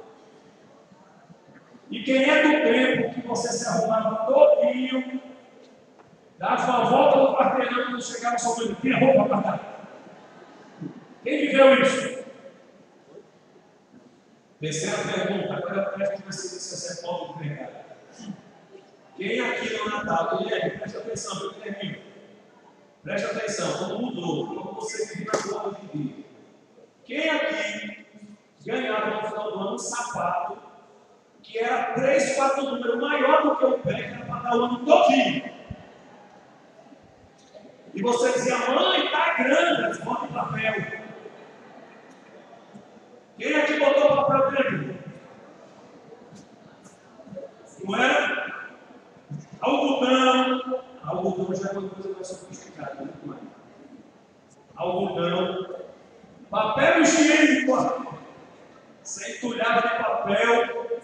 E quem é do tempo que você se arrumava todinho, dava uma volta no quarteirão quando chegava só para tinha roupa para dar? Quem viveu isso? Terceira pergunta, agora presta para se você é pobre ou pregado. Quem aqui no Natal, Guilherme, presta atenção, meu Guilherme. Presta atenção, como mudou, como você vive na boa de vida. Quem aqui ganhava no final do ano um sapato que era três, quatro números maior do que o pé, que era para dar o ano todinho? E você dizia, mãe, está grande, bota em papel. Quem aqui botou o papel dentro? Não era? Algodão. Algodão já é uma coisa mais sofisticada, muito mais. Algodão. Papel higiênico. Você entulhava de papel.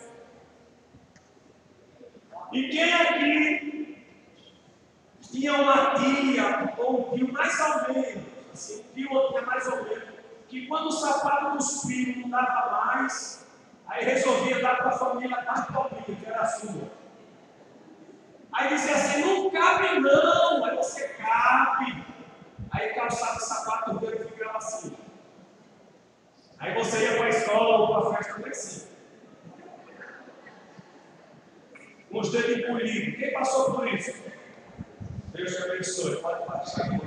E quem aqui tinha uma tia ou um tio mais ou menos, assim, um tio ou tia mais ou menos, que quando o sapato dos filhos não dava mais, aí resolvia dar para a família da pobrinha, que era a sua. Aí dizia assim, não cabe não, aí você cabe. Aí calçava o sapato dele e ficava assim. Aí você ia para a escola ou para a festa também assim. Com os dedos encolhidos. Quem passou por isso? Deus te abençoe, pode participar aqui.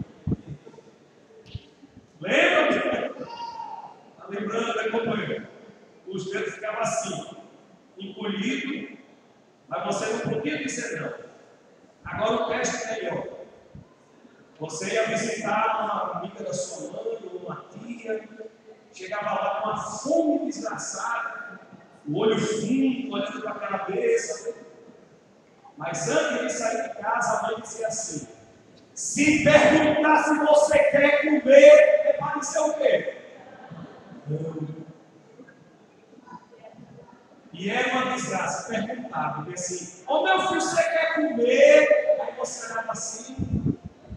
Lembra? Está lembrando, né, companheiro? Os dedos ficavam assim, encolhidos, mas você não podia dizer não. Agora o teste é melhor. Você ia visitar uma amiga da sua mãe ou uma tia, chegava lá com uma fome desgraçada, o olho fundo, olhando para aquela cabeça. Mas antes de sair de casa, a mãe dizia assim: se perguntar se você quer comer, é para dizer o quê? Não. E era uma desgraça, perguntava, porque assim, ô meu filho, você quer comer? Aí você olhava assim.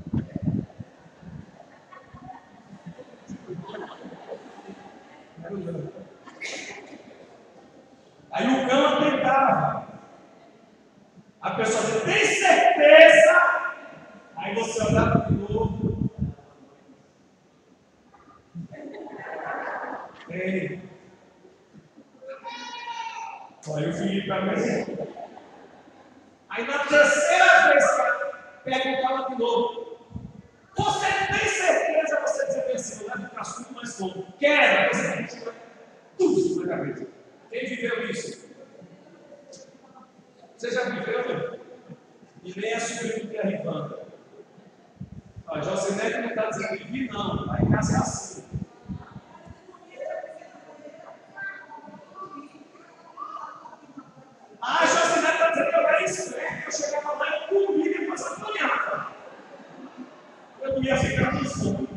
Aí o cão atentava. A pessoa dizia, tem certeza? Aí você olhava de novo. Ei. Olha o Felipe para mim. Aí na terceira vez que perguntava de novo, você fogo. Queda, você tira tudo na cabeça. Quem viveu isso? Você já viveu? E nem a sobrinha que é Rivanda. Ó, Josinete não está dizendo que vi, não. Lá em casa é assim. Ah, a Josinete está dizendo que eu era esperto. Eu chegava lá e eu comia e depois eu apanhava. Eu não ia ficar no fundo.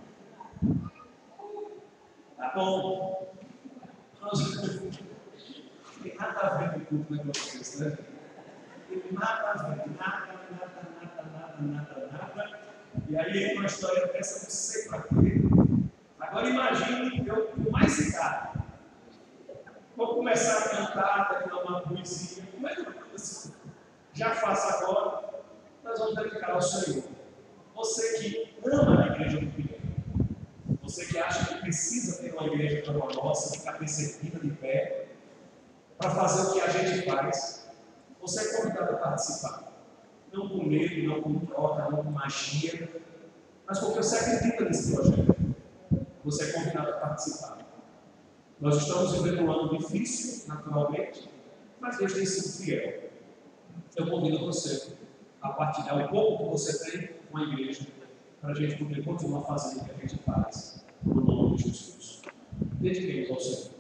Tá bom. Não tem nada a ver com o culto de vocês, né? Tem nada a ver. Nada, nada, nada, nada, nada, nada. E aí entra uma história dessa, não sei para quê. Agora imagine eu com mais idade. Vou começar a cantar, declamar uma poesia. Como é que eu faço? Já faço agora. Nós vamos dedicar ao Senhor. Você que ama a igreja do Pinheiro. Você que acha que precisa ter uma igreja como a nossa, ficar percebida de pé, para fazer o que a gente faz, você é convidado a participar. Não com medo, não com troca, não com magia, mas porque você acredita nesse projeto. Você é convidado a participar. Nós estamos vivendo um ano difícil, naturalmente, mas Deus tem sido fiel. Eu convido você a partilhar um pouco que você tem com a igreja, para a gente poder continuar fazendo o que a gente faz, no nome de Jesus. Dediquemos ao Senhor.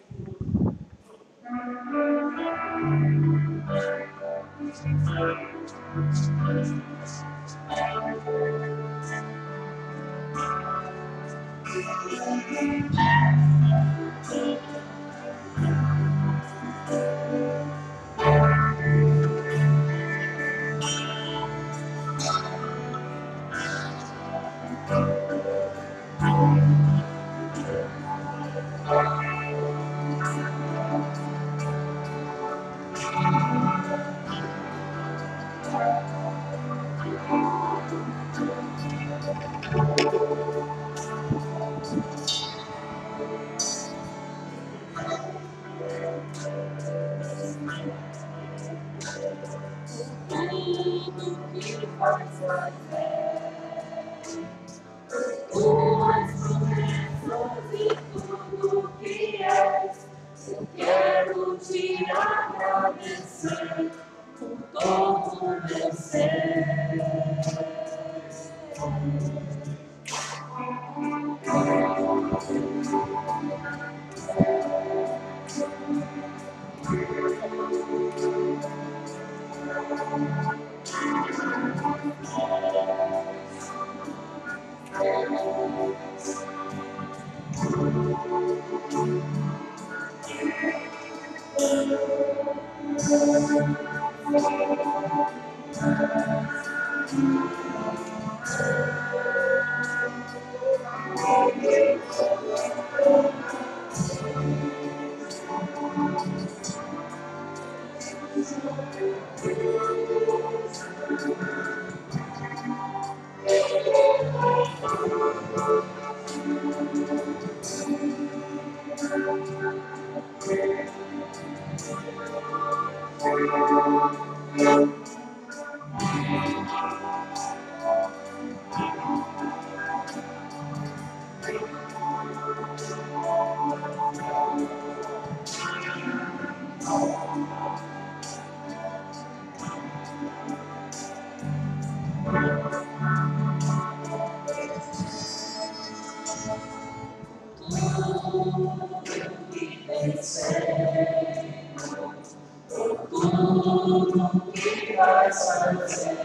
Tudo que vais fazer,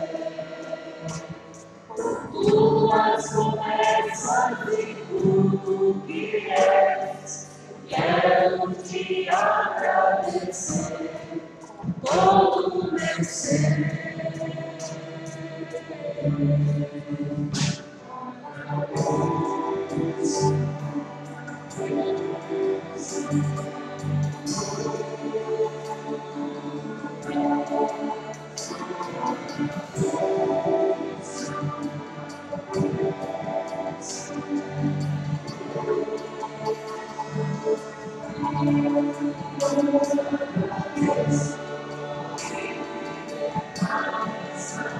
tuas promessas e tudo que és, quero te agradecer todo o meu ser.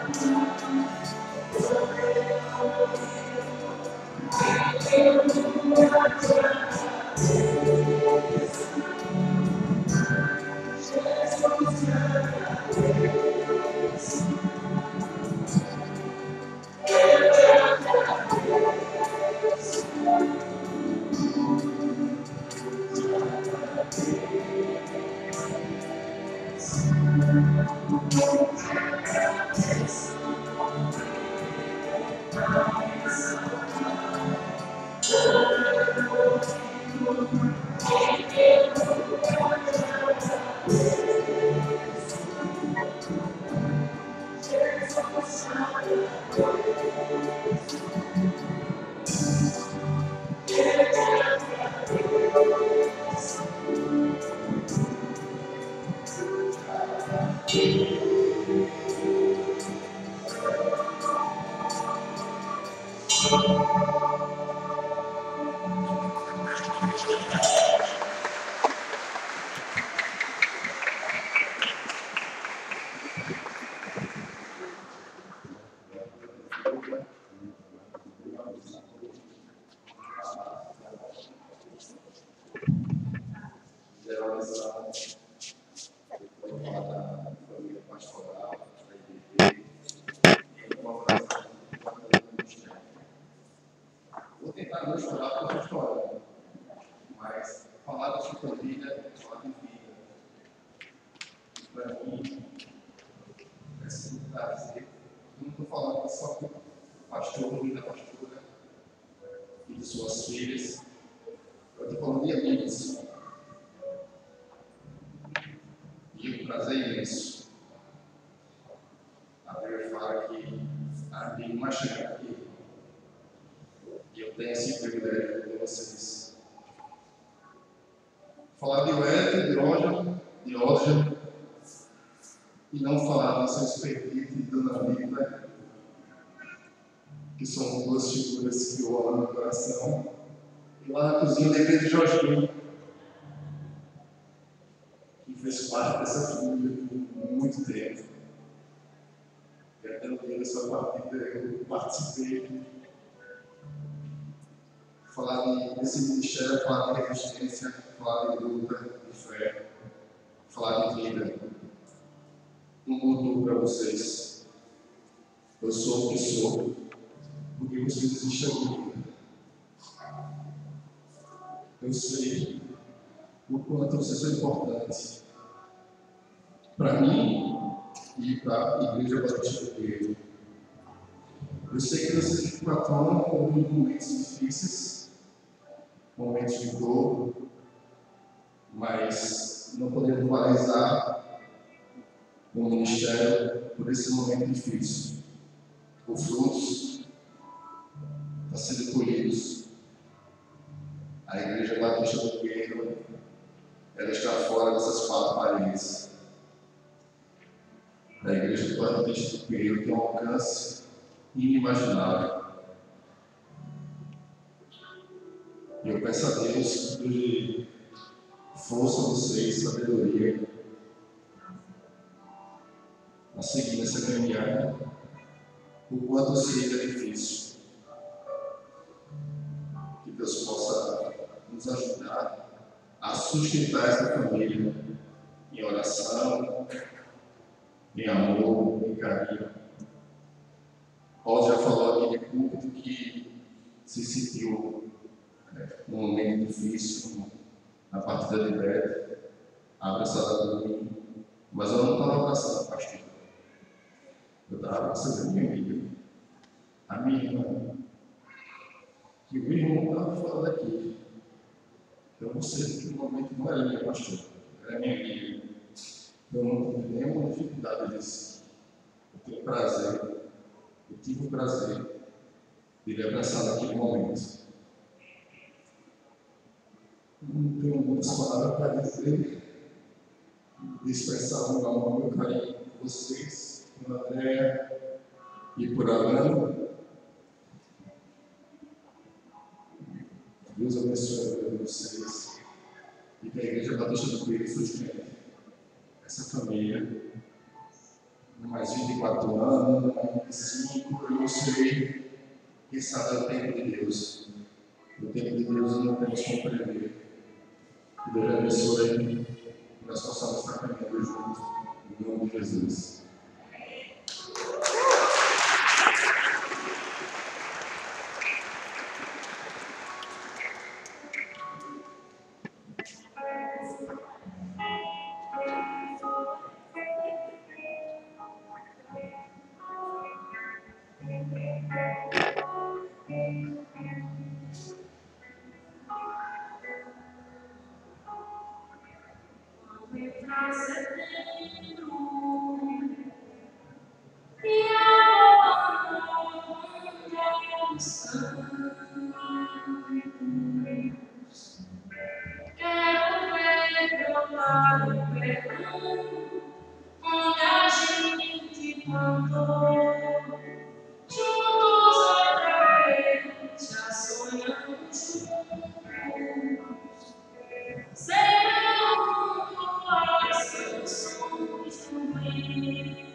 Thank you. Vou tentar não chorar porque eu estou chorando, mas falar de família é falar de vida. Para mim, é sempre um prazer. Eu não estou falando só com o pastor e da pastora e de suas filhas. Eu estou falando de amigos. E um prazer imenso. A Bíblia fala que amigo mais chegado que eu. E eu tenho esse privilégio com vocês. Falar de Wellington, de Ógeno, de Ógeno, e não falar de seu expedito e Dona Lívia, que são duas figuras que eu amo no coração. E lá na cozinha da igreja de Jorginho, que fez parte dessa família por muito tempo. E até no dia da sua partida eu participei. Falar de, desse ministério, falar de resistência, falar de luta, de fé, falar de vida. Um mundo para vocês. Eu sou o que sou, porque vocês existem comigo. Eu sei o quanto vocês são importantes para mim e para a Igreja Batista do Coelho. Eu sei que vocês passam por momentos difíceis, momentos de dor, mas não podemos valorizar o ministério por esse momento difícil. Os frutos estão sendo colhidos. A Igreja Batista do Coelho, ela está fora dessas quatro paredes. A Igreja Batista do Coelho tem um alcance inimaginável. E eu peço a Deus que dê força a vocês, sabedoria, a seguir nessa caminhada, o quanto seja difícil. Que Deus possa nos ajudar a sustentar essa família em oração, em amor, em carinho. Paulo já falou aqui de público que se sentiu né, num momento difícil, na partida de Beto, abraçada por mim, mas eu não estava abraçando a pastora. Eu estava abraçando a minha amiga, a minha irmã, que o meu irmão estava fora daqui. Eu não sei que no momento não era minha pastora, era minha amiga. Eu não tive nenhuma dificuldade disso. Eu tenho prazer, eu tive o prazer de lhe abraçar naquele momento. Não tenho muitas palavras para dizer, de expressar o meu amor, meu carinho por vocês, por Andréia e por Alan. Deus abençoe a vida de vocês e que a Igreja Batista do Coelho sustente essa família. Mais vinte e quatro anos, mais vinte e cinco, eu não sei, quem sabe é o tempo de Deus. O tempo de Deus não podemos compreender. Que Deus abençoe e nós possamos estar caminhando juntos, em nome de Jesus. Quero ver brotar o perdão, onde a gente plantou, juntos outra vez, já sonhamos juntos, sembrando as canções do vento.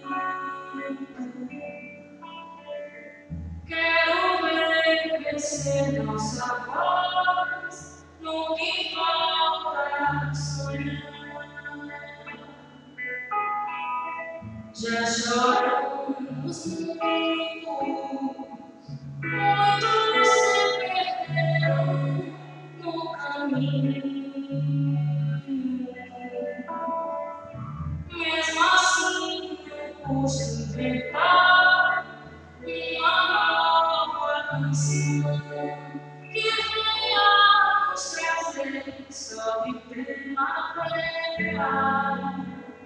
Quero ver crescer nossa voz, no que falta sonhar. Já choramos muito, muitos se perderam no caminho. Mesmo assim, eu custa inventar uma nova canção que venha nos trazer só de primavera.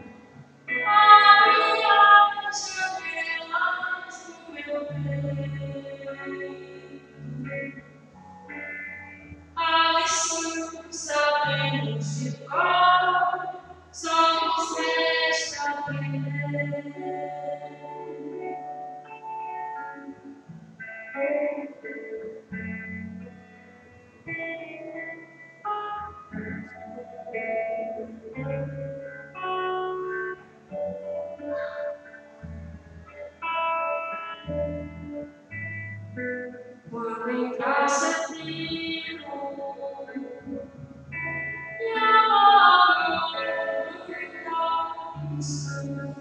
Abre as janelas do meu peito. A lição sabemos de cor, só nos resta aprender. Quando entrar setembro e a morte está,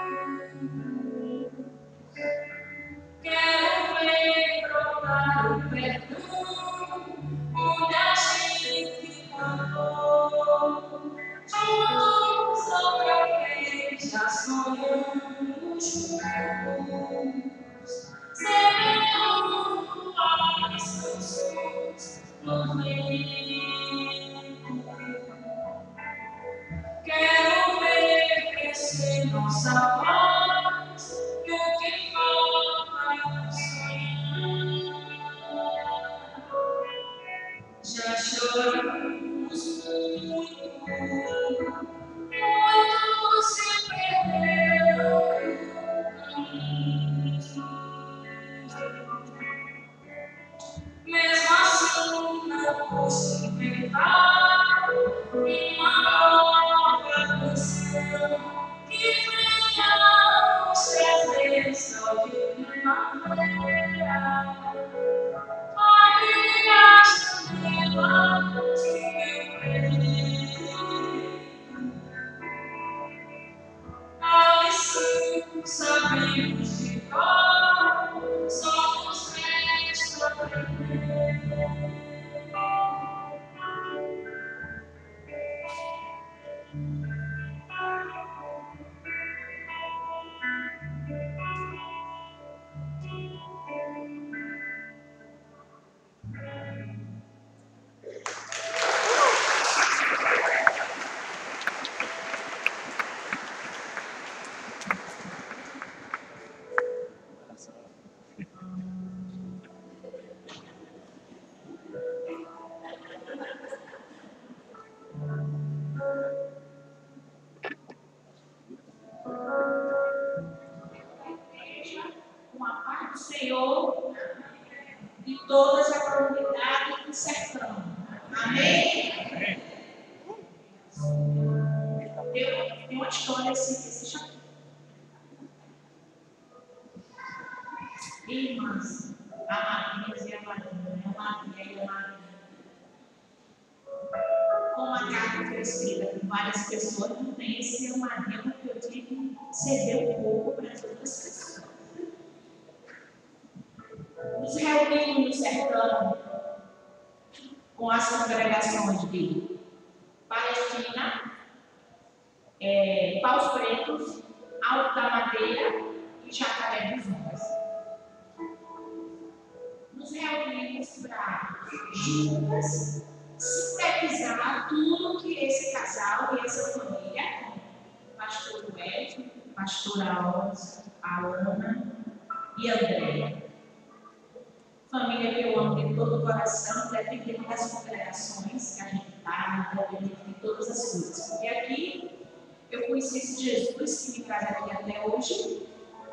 quero ver brotar o perdão, onde a gente plantou, juntos outra vez, já sonhamos juntos, semeando as canções no vento. Quero ver crescer nossa voz, no que falta sonhar. Já choramos muito, muito se perderam no caminho. Mesmo assim, não custa inventar uma nova canção que venha nos trazer só de primavera. Abre as janelas do meu peito. A lição sabemos de cor, só nos resta aprender. Com a paz do Senhor e todas a comunidade do sertão. Amém? Tem, tem uma história assim, esse chapéu. Irmãs, a Maria e a Maria, a Maria e a Maria. escrita com várias pessoas, não tem esse amarelo que eu tive que ceder um pouco para as outras pessoas. Nos reunimos no sertão com as congregações de Palestina, é, Paus Pretos, Alto da Madeira e Jacaré dos Homens. Nos reunimos para juntas sintetizar tudo que esse casal e essa família, pastor Wellington, pastora Alves, a Ana e a Andréia. Família que eu amo de todo o coração, dependendo das congregações que a gente está, dependendo de todas as coisas. Porque aqui eu conheci esse Jesus que me traz aqui até hoje.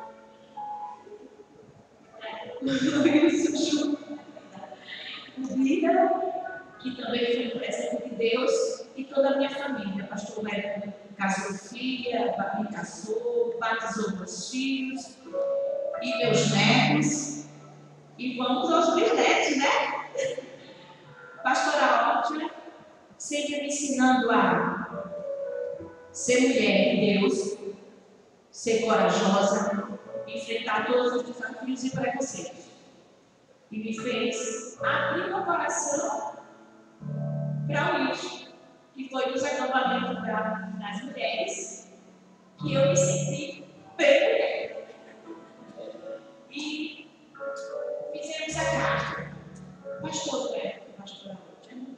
O Vida, que também foi um presente de Deus, e toda a minha família. Pastor Wellington casou filha, me casou, batizou meus filhos e meus netos. E vamos aos bisnetos, né? Pastora Ótima, sempre me ensinando a ser mulher de Deus, ser corajosa, enfrentar todos os desafios e preconceitos. E me fez abrir meu coração para o isso, que foi nos acampamentos das mulheres, que eu me senti bem mulher. E fizemos a carta. Pastor Beto, pastor Ótimo,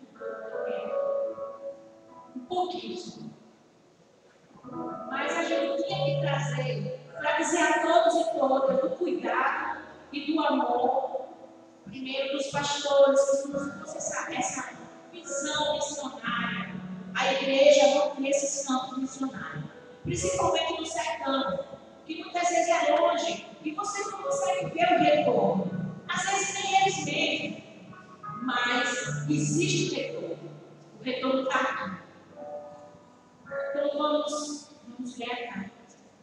um pouquinho. Mas a gente tinha que trazer, para dizer a todos e todas, do cuidado e do amor, primeiro dos pastores, que nos fosse essa, essa visão missionária. A igreja não tem esses campos missionários, principalmente no sertão, que muitas vezes é longe e você não consegue ver o retorno. Às vezes nem eles mesmos, mas existe o retorno. O retorno está aqui. Então vamos, vamos ler a carta.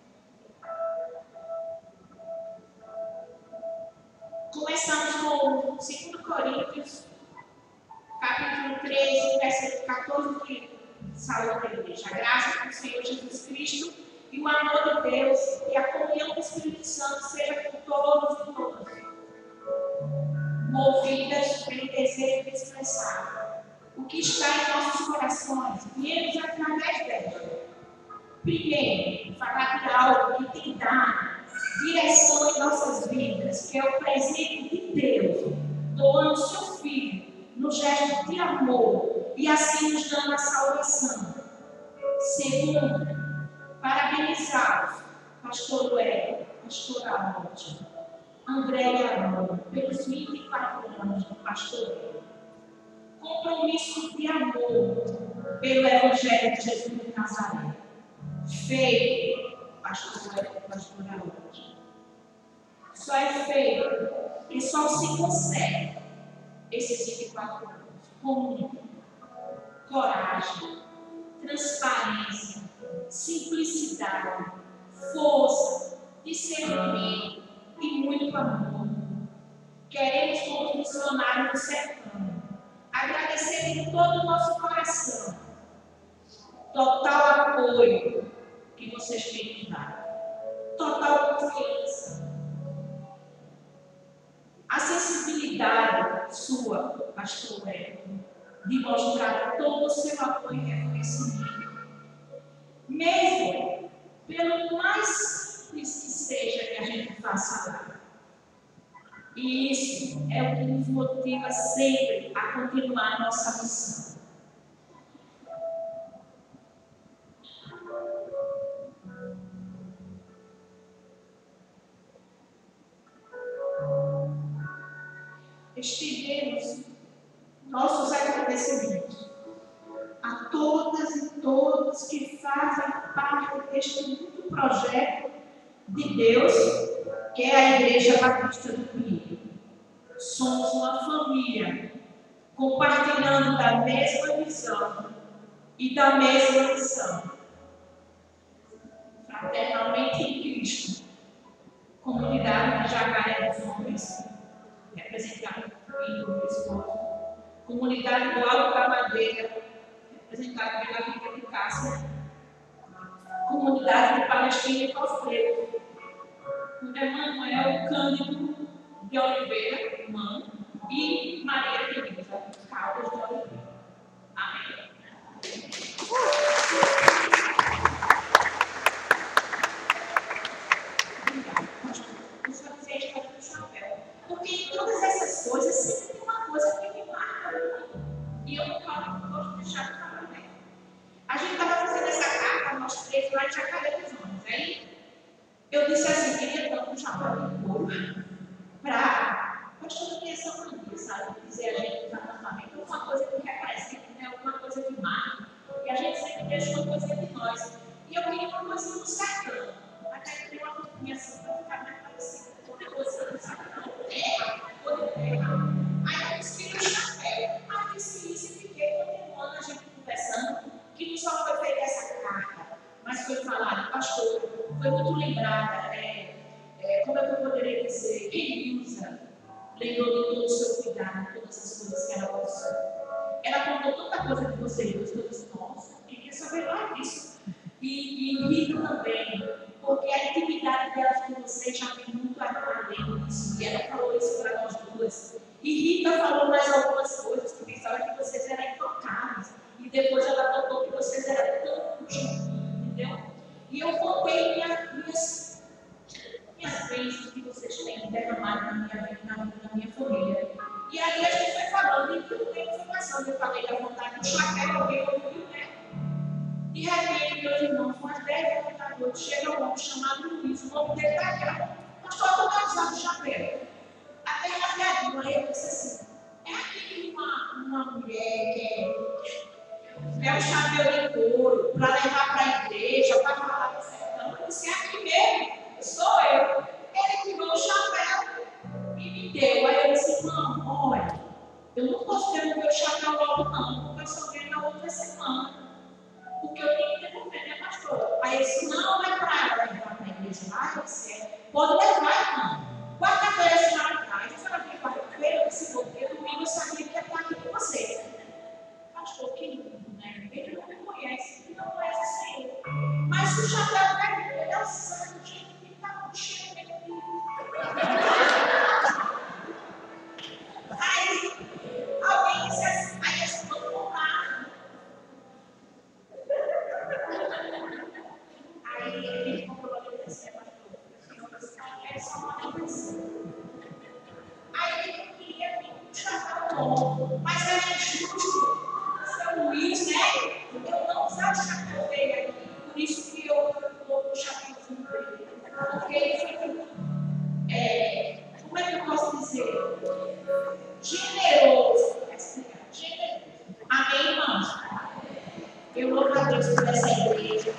Começamos com segundo Coríntios, capítulo treze, versículo catorze, que saúde da igreja. A graça do Senhor Jesus Cristo e o amor de Deus e a comunhão do Espírito Santo seja com todos e todas, movidas pelo desejo de expressar o que está em nossos corações, viemos através dela. Primeiro, falar de algo que tem dado direção em nossas vidas, que é o presente de Deus, doando seu Filho no gesto de amor e assim nos dando a salvação. Segundo, parabenizá-los, pastor Wellington, pastora Ótima, André e Arão, pelos vinte e quatro anos do pastoreio. Compromisso de amor pelo Evangelho de Jesus de Nazaré. Feito, pastor Wellington, pastora Ótima. Só é feito e só se consegue esses vinte e quatro anos com coragem, transparência, simplicidade, força, discernimento e muito amor. Queremos, como missionários do sertão, agradecer de todo o nosso coração total apoio que vocês têm nos dado, total confiança, a sensibilidade sua, pastor Wellington, de mostrar todo o seu apoio e reconhecimento, mesmo pelo mais simples que seja que a gente faça lá. E isso é o que nos motiva sempre a continuar a nossa missão. Estendemos nossos agradecimentos a todas e todos que fazem parte deste lindo projeto de Deus, que é a Igreja Batista do Pinheiro. Somos uma família, compartilhando da mesma visão e da mesma missão. Fraternalmente em Cristo, comunidade de Jacaré dos Homens, representada por filho, esposo, comunidade do Alto da Madeira, apresentado pela Bíblia de Cássia, comunidade de Palestina e Cofreiro, com Emanuel Cândido de Oliveira, irmã, e Maria Teresa Caldas de Oliveira. Amém. Obrigada. Eu só dizer a história do chapéu. Porque em todas essas coisas sempre tem uma coisa que me marca muito. E eu não gosto de deixar de falar dela. A gente estava fazendo essa carta, nós três, lá em Jacaré dos Homens. Aí eu disse assim, queria tanto um chapéu de couro para pastor ter essa mania, sabe? Dizer a gente no acampamento uma coisa que representa, né? Alguma coisa que marca. E a gente sempre deixa uma coisa de nós. E eu queria uma coisa no sertão. Até que tem uma roupinha assim para ficar mais parecida com uma coisa no sertão. Terra, cor de terra. Aí eu disse, o chapéu. Aí eu disse isso e fiquei continuando a gente conversando, que não só foi feita essa carta, mas foi falado, pastor, foi muito lembrada, é, é, como é que eu poderia dizer, quem usa, lembrou de todo o seu cuidado, todas as coisas que ela passou. Ela contou tanta coisa de vocês dois, todos nós, queria saber mais disso. E, e Rita também, porque a intimidade delas com vocês já tem muito além disso, e ela falou isso para nós duas. E Rita falou mais algumas coisas, que pensava que vocês eram intocáveis, e depois ela notou que vocês eram tão juntos, entendeu? E eu contei minha, minhas, minhas bênçãos que vocês têm derramado na minha vida, na, na minha família. E aí a gente foi falando, e o tempo foi passando, eu falei da vontade do chapéu, alguém ouviu, né? De repente, meus irmãos, umas dez horas da noite, chega um homem chamado Luiz, o nome dele está aqui, mas todo mundo usando chapéu. Até rasgadinho, aí eu disse assim, é aqui uma, uma mulher que é o chapéu de couro para levar para a igreja, para falar do sertão. Eu disse, é aqui mesmo, sou eu. Ele tirou o chapéu e me deu. Aí eu disse, não, olha, eu não posso ter o meu chapéu logo não, porque eu só venho na outra semana. Porque eu tenho que devolver, né, pastor? Aí ele disse, não, é para ela levar para a igreja. Ah, eu disse, pode levar, irmão. Quarta-feira a senhora traz. A senhora vem quarta-feira, eu disse, porque domingo eu sabia que ia estar aqui com você. Pastor, que lindo, né? Ele não me conhece, ele não conhece o Senhor. Mas o chapéu vermelho, ele é o santo, gente, que está com cheiro de Aí, alguém disse assim, aí eu estou comprado. Aí ele comprou a disse, pastor, o Senhor disse, é só uma coisa. Aí ele queria vir com o chapéu novo, mas era injusto. São Luís, né? Eu não usava o chapéu dele aqui, por isso que eu vou o chapéuzinho dele. Porque ele foi, é, como é que eu posso dizer? Generoso. Generoso. Amém, irmãos? Eu louvo a Deus por essa igreja.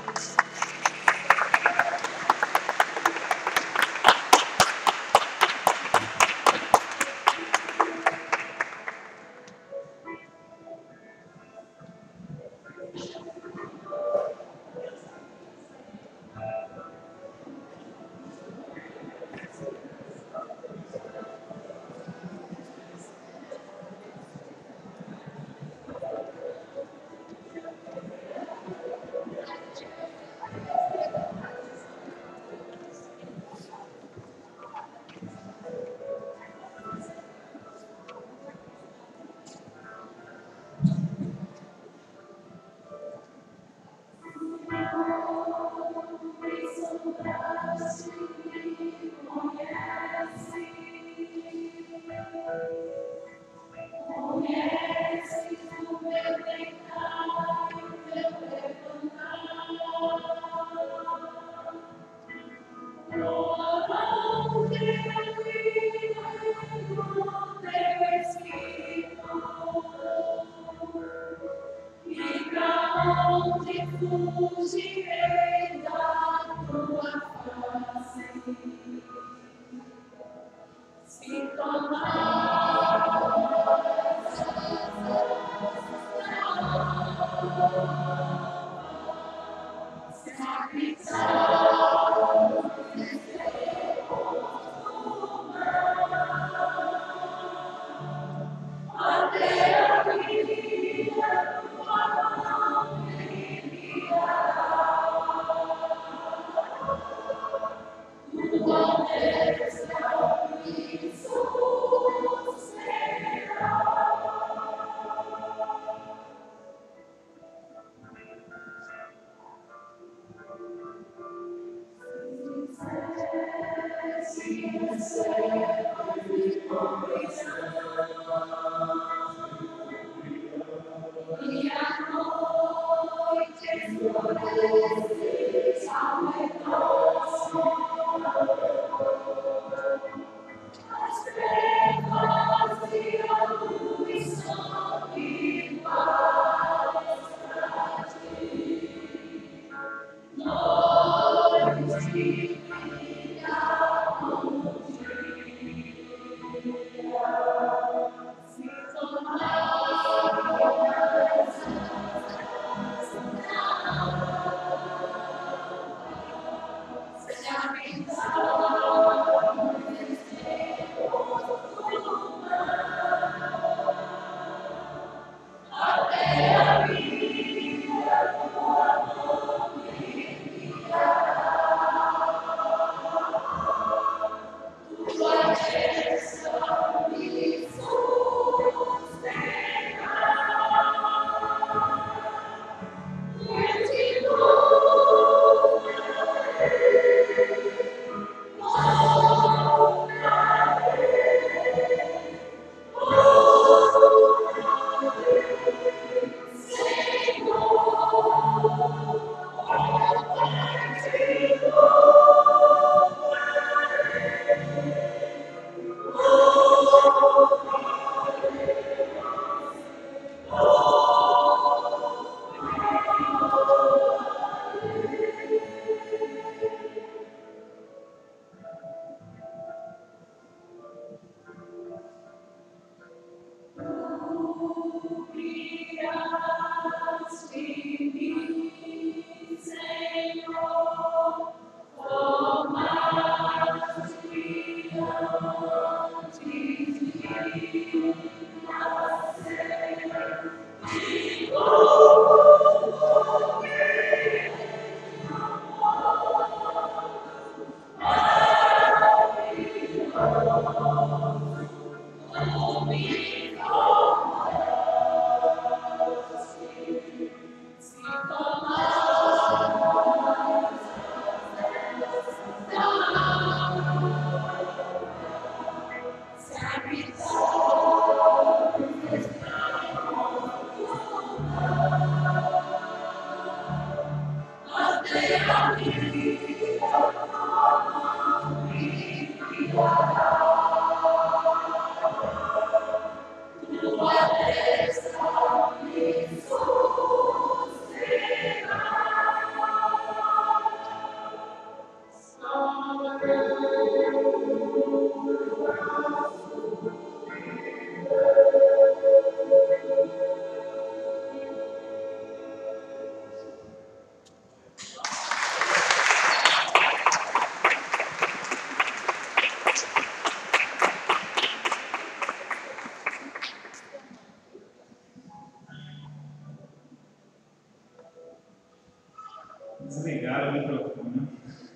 desligaram o microfone.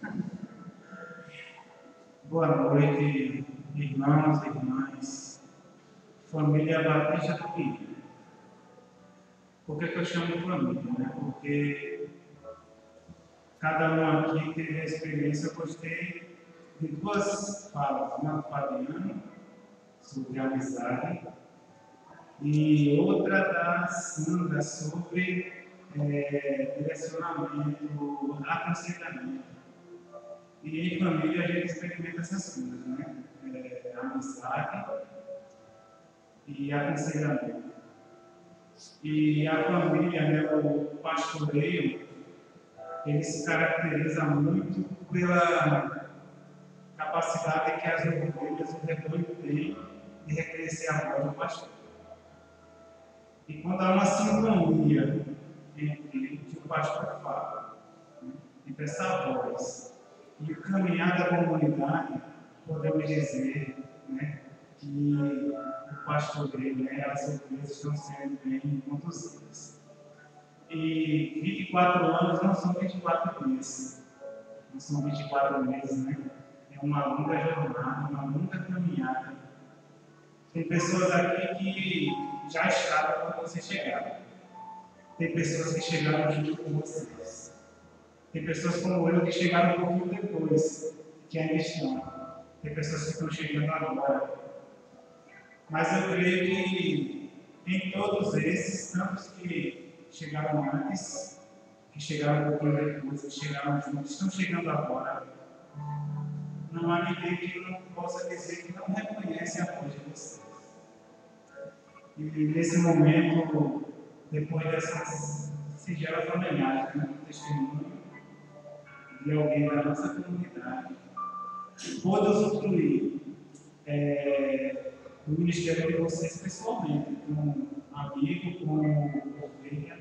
Boa noite, irmãos e irmãs, família Batista do Rio. Por que, que eu chamo de família? Né? Porque cada um aqui teve a experiência. Eu gostei de duas falas, uma do Fabiano, sobre amizade, e outra da Sandra, sobre é, direcionamento, aconselhamento. E em família a gente experimenta essas coisas, né? É, amizade e aconselhamento. E a família, né, o pastoreio, ele se caracteriza muito pela capacidade que as ovelhas, o rebanho tem de reconhecer a voz do pastor. E quando há uma sintonia entre o que o pastor fala, né, entre essa voz e o caminhar da comunidade, podemos dizer, né, que o pastoreio, né, as ovelhas estão sendo bem conduzidas. E vinte e quatro anos não são vinte e quatro meses, não são vinte e quatro meses, né? É uma longa jornada, uma longa caminhada. Tem pessoas aqui que já estavam quando vocês chegaram. Tem pessoas que chegaram junto com vocês. Tem pessoas como eu que chegaram um pouquinho depois, que ainda estão. Tem pessoas que estão chegando agora. Mas eu creio que em todos esses, tantos que chegaram antes, que chegaram um pouquinho depois, que chegaram juntos, estão chegando agora, não há ninguém que não possa dizer que não reconhece a voz de vocês. E nesse momento, depois dessas singelas homenagens, né, um testemunho de alguém da nossa comunidade, pôde usufruir é, do ministério de vocês pessoalmente, como amigo, como ovelha,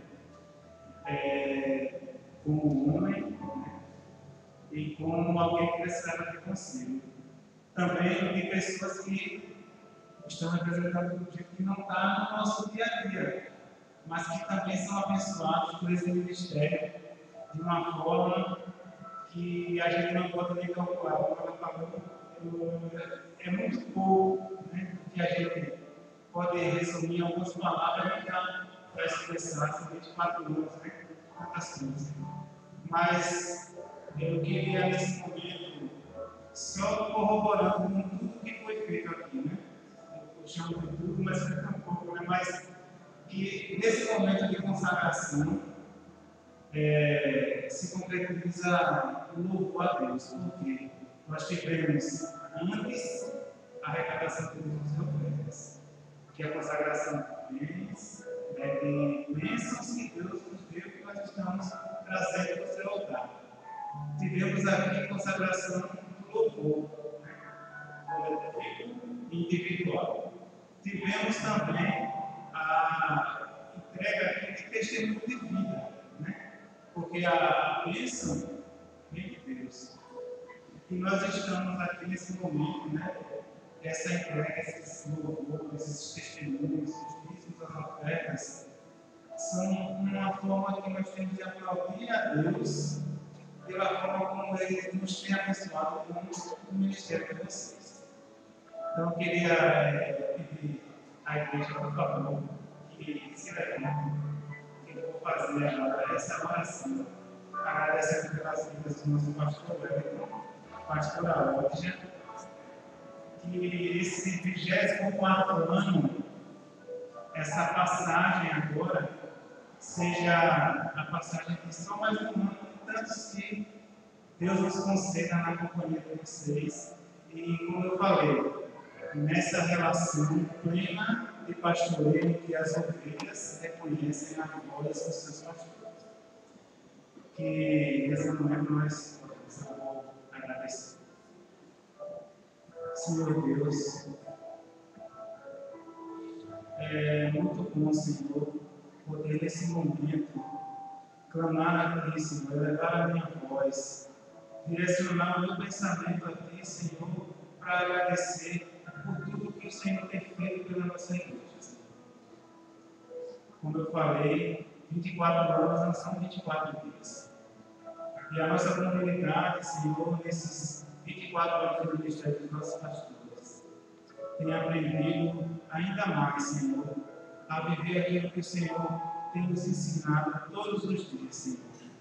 é, como homem, né, e como alguém que precisava de conselho. Também de pessoas que estão representando um tipo que não está no nosso dia a dia, mas que também são abençoados por esse ministério de uma forma que a gente não pode nem calcular. Como ela falou, é muito pouco, né, que a gente pode resumir em algumas palavras para expressar são vinte e quatro anos, né, tantas coisas. Mas eu queria, nesse momento, só corroborando com tudo que foi feito aqui, né? Eu chamo de tudo, mas foi tão pouco, né? Mas que nesse momento de consagração é, se concretiza o louvor a Deus, porque nós tivemos antes a arrecadação de dízimos e ofertas, que é a consagração de bens, né, de bênçãos que Deus nos deu que nós estamos trazendo para o seu altar. Tivemos aqui a consagração do louvor, né, coletivo e individual. Tivemos também a entrega aqui de testemunho de vida, né, porque a bênção vem de Deus. E nós estamos aqui nesse momento, né, essa entrega, esses louvores, esses testemunhos, os dízimos, as ofertas, são uma forma que nós temos de aplaudir a Deus pela forma como Ele nos tem abençoado com o ministério de vocês. Então, eu queria é, pedir à igreja, por favor, que se levante, que eu vou fazer agora essa oração, agradecendo pelas vidas do nosso pastor Wellington, pastora Ódia, que esse vigésimo quarto ano, essa passagem agora, seja a passagem de só mais um ano, tantos que Deus nos conceda na companhia de vocês. E, como eu falei, nessa relação plena de pastoreio que as ovelhas reconhecem na voz dos seus pastores. Que nesse momento nós vamos agradecer. Senhor Deus, é muito bom, Senhor, poder nesse momento clamar a Ti, Senhor, elevar a minha voz, direcionar o meu pensamento a Ti, Senhor, para agradecer por tudo que o Senhor tem feito pela nossa igreja, Senhor. Como eu falei, vinte e quatro anos não são vinte e quatro dias. E a nossa comunidade, Senhor, nesses vinte e quatro anos do ministério dos nossos pastores, tem aprendido ainda mais, Senhor, a viver aquilo que o Senhor tem nos ensinado todos os dias, Senhor.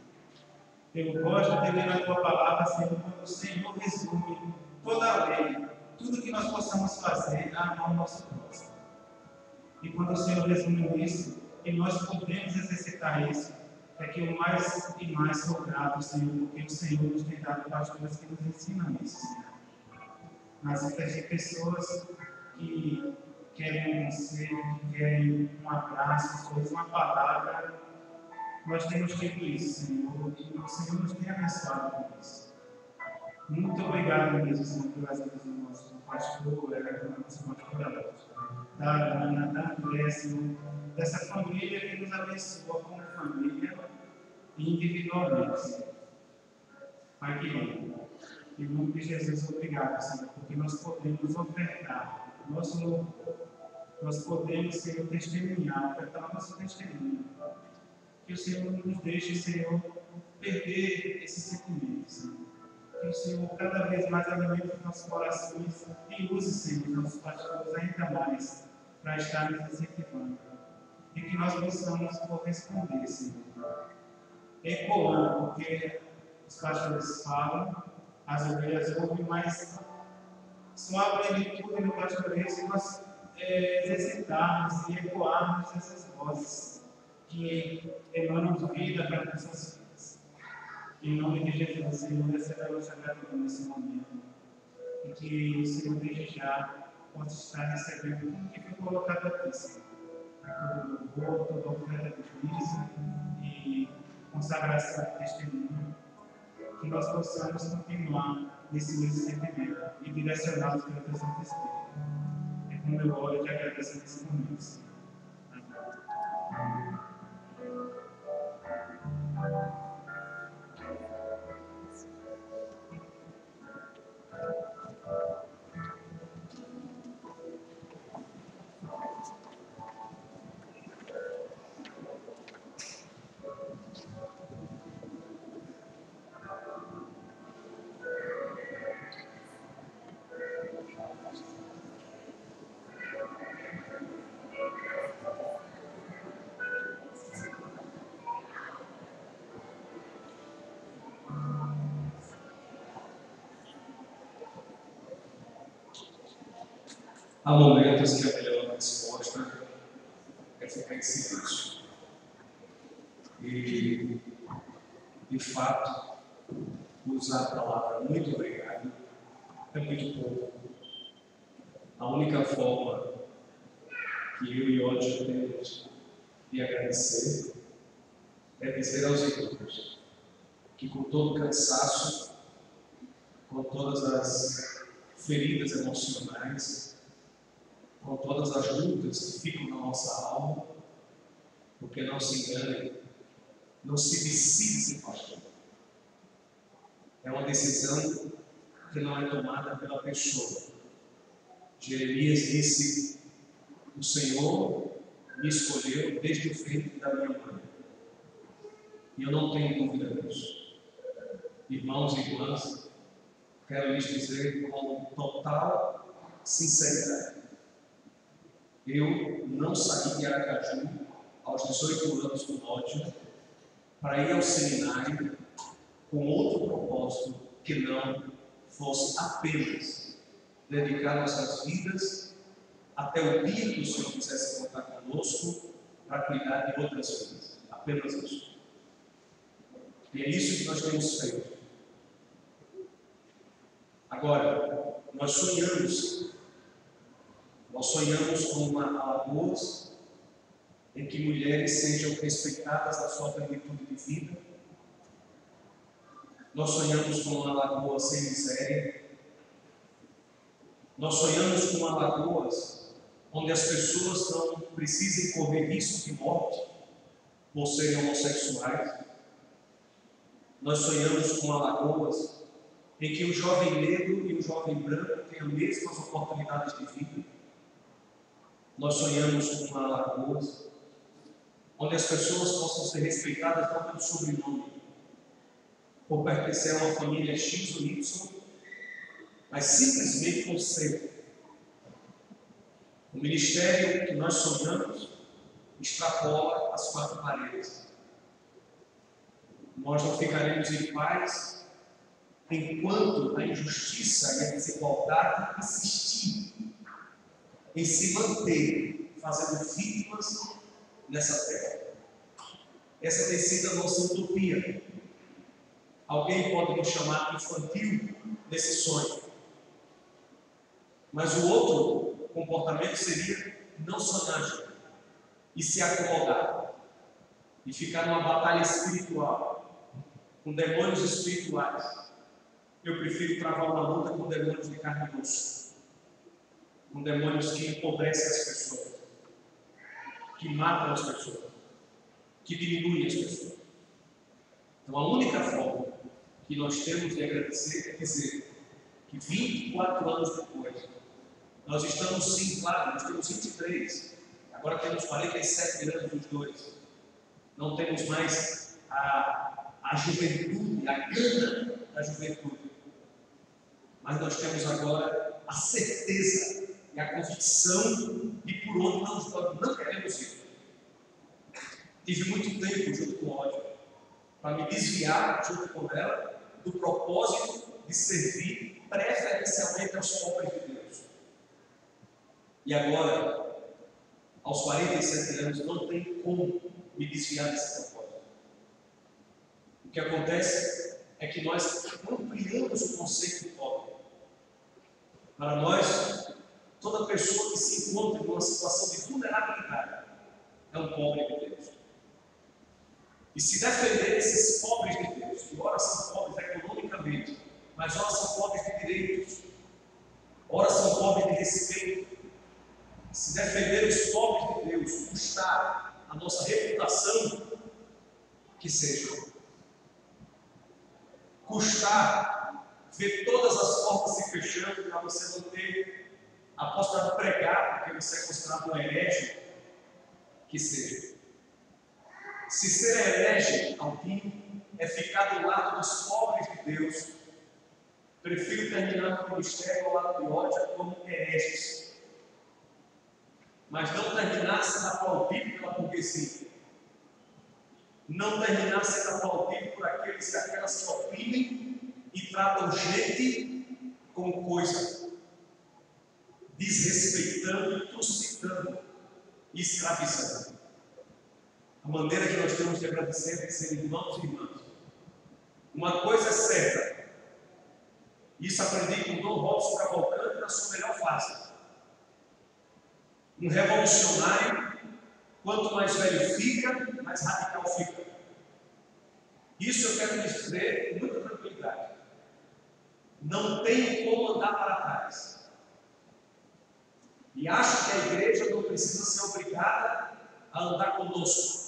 Eu gosto de ler na Tua palavra, Senhor, quando o Senhor resume toda a lei, tudo que nós possamos fazer a amar o nosso próximo. E quando o Senhor resume isso, e nós podemos exercitar isso, é que eu mais e mais sou grato, Senhor, porque o Senhor nos tem dado pastores que nos ensinam isso, Senhor. Nas vidas de pessoas que querem um conselho, que querem um abraço, coisas, uma palavra, nós temos tido isso, Senhor, e o Senhor nos tem abençoado com isso. Muito obrigado mesmo, Senhor, pelas vidas do nosso pastor, da nossa pastora, da Ana, da André, Senhor, dessa família que nos abençoa como família e individualmente, Senhor. Pai querido, em nome de Jesus, obrigado, Senhor, porque nós podemos ofertar nosso louvor, nós podemos, Senhor, testemunhar, ofertar nosso testemunho. Que o Senhor nos deixe, Senhor, perder esse sentimento, Senhor. Que o Senhor cada vez mais alimente os nossos corações e use, Senhor, os nossos pastores ainda mais para estar nos incentivando. E que nós possamos corresponder, Senhor. Ecoando, porque os pastores falam, as ovelhas ouvem, mas só a plenitude no pastoreio se nós é, exercitarmos e ecoarmos essas vozes que emanam vida para as nossas vidas. Em nome de Jesus, Senhor, recebe a nossa gratidão nesse momento. E que o Senhor, desde já, possa estar recebendo tudo que foi colocado aqui, Senhor. Todo louvor, toda oferta de juízo e consagração de testemunho. Que nós possamos continuar nesse mesmo sentimento e direcionados pela tua Santo Espírito. É como eu oro e te agradeço nesse momento, Senhor. Amém. Há momentos que a melhor resposta é ficar em silêncio. E, de fato, usar a palavra muito obrigado é muito pouco. A única forma que eu e hoje temos de agradecer é dizer aos irmãos que, com todo o cansaço, com todas as feridas emocionais, com todas as lutas que ficam na nossa alma, porque não se engane, não se decide ser pastor. É uma decisão que não é tomada pela pessoa. Jeremias disse: o Senhor me escolheu desde o ventre da minha mãe. E eu não tenho dúvida disso. Irmãos e irmãs, quero lhes dizer com total sinceridade: eu não saí de Aracaju aos dezoito anos do norte para ir ao seminário com outro propósito que não fosse apenas dedicar nossas vidas até o dia que o Senhor quisesse contar conosco para cuidar de outras vidas. Apenas isso. E é isso que nós temos feito. Agora, nós sonhamos, nós sonhamos com uma Alagoas em que mulheres sejam respeitadas na sua plenitude de vida. Nós sonhamos com uma Alagoas sem miséria. Nós sonhamos com uma Alagoas onde as pessoas não precisem correr risco de morte por serem homossexuais. Nós sonhamos com uma Alagoas em que o jovem negro e o jovem branco tenham as mesmas oportunidades de vida. Nós sonhamos com uma Alagoas onde as pessoas possam ser respeitadas não pelo sobrenome, por pertencer a uma família X ou Y, mas simplesmente por ser. O ministério que nós sonhamos extrapola as quatro paredes. Nós não ficaremos em paz enquanto a injustiça e a desigualdade insistir em se manter fazendo vítimas nessa terra. Essa tem sido a nossa utopia. Alguém pode nos chamar de infantil nesse sonho. Mas o outro comportamento seria não sonhar e se acomodar e ficar numa batalha espiritual com demônios espirituais. Eu prefiro travar uma luta com demônios de carne e osso, com demônios que empobrecem as pessoas, que matam as pessoas, que diminuem as pessoas. Então a única forma que nós temos de agradecer é dizer que vinte e quatro anos depois, nós estamos sim, claro, nós temos vinte e três, agora temos quarenta e sete anos os dois, não temos mais a, a juventude, a gana da juventude, mas nós temos agora a certeza e a convicção de por onde nós não queremos ir. Tive muito tempo junto com o ódio para me desviar junto com ela do propósito de servir preferencialmente aos pobres de Deus. E agora, aos quarenta e sete anos, não tem como me desviar desse propósito. O que acontece é que nós ampliamos o conceito de pobre. Para nós, toda pessoa que se encontra em uma situação de vulnerabilidade é um pobre de Deus. E se defender esses pobres de Deus, que ora são pobres economicamente, mas ora são pobres de direitos, ora são pobres de respeito, se defender os pobres de Deus, custar a nossa reputação, que seja. Custar ver todas as portas se fechando para você não ter a possibilidade de pregar, porque você é considerado um herege, que seja. Se ser herege alguém é ficar do lado dos pobres de Deus, prefiro terminar no ministério ao lado de ódio como hereges. Mas não terminar sendo aplaudido pela burguesia. Não terminar sendo aplaudido por aqueles e aquelas que oprimem e tratam gente como coisa, desrespeitando, crucificando e escravizando. A maneira que nós temos de agradecer é ser irmãos e irmãs. Uma coisa é certa, isso aprendi com Dom Robson Cavalcante na sua melhor fase. Um revolucionário, quanto mais velho fica, mais radical fica. Isso eu quero dizer com muita tranquilidade. Não tem como andar para trás. E acho que a igreja não precisa ser obrigada a andar conosco.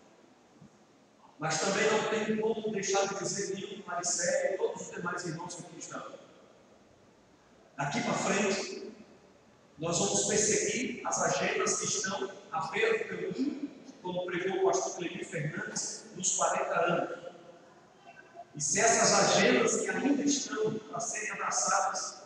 Mas também não tem como deixar de dizer Nilton, Maricé e todos os demais irmãos que aqui estão. Daqui para frente, nós vamos perseguir as agendas que estão à beira do caminho, como pregou o pastor Cleide Fernandes, nos quarenta anos. E se essas agendas que ainda estão para serem abraçadas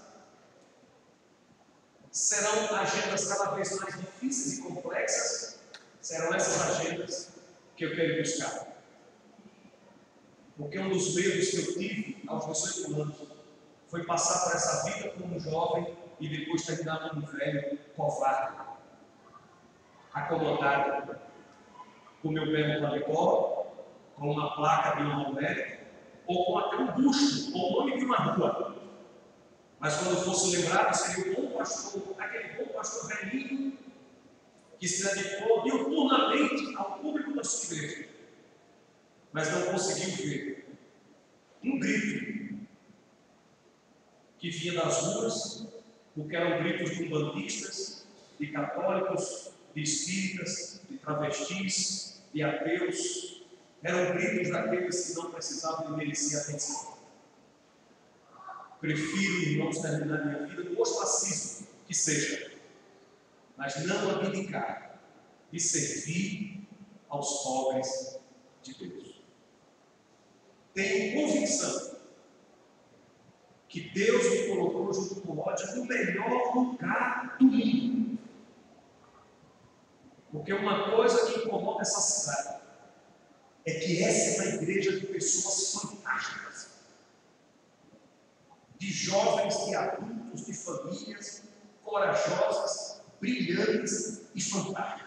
serão agendas cada vez mais difíceis e complexas, serão essas agendas que eu quero buscar. Porque um dos medos que eu tive aos dezoito anos foi passar por essa vida como um jovem e depois terminar como um velho covarde, acomodado, com o meu pé no paletó, com uma placa de uma alméria, ou com até um busto, ou o nome de uma rua. Mas quando fosse lembrado, seria o bom pastor, aquele bom pastor velhinho, que se dedicou diuturnamente ao público da sua igreja, mas não conseguiu ver um grito que vinha das ruas, porque eram gritos de umbandistas, de católicos, de espíritas, de travestis, de ateus. Eram gritos daqueles que não precisavam de merecer atenção. Prefiro, irmãos, terminar minha vida no ostracismo, que seja, mas não abdicar e servir aos pobres de Deus. tenho convicção que Deus me colocou junto com o ódio no melhor lugar do mundo. Porque uma coisa que incomoda essa cidade é que essa é uma igreja de pessoas fantásticas, de jovens, de adultos, de famílias corajosas, brilhantes e fantásticas.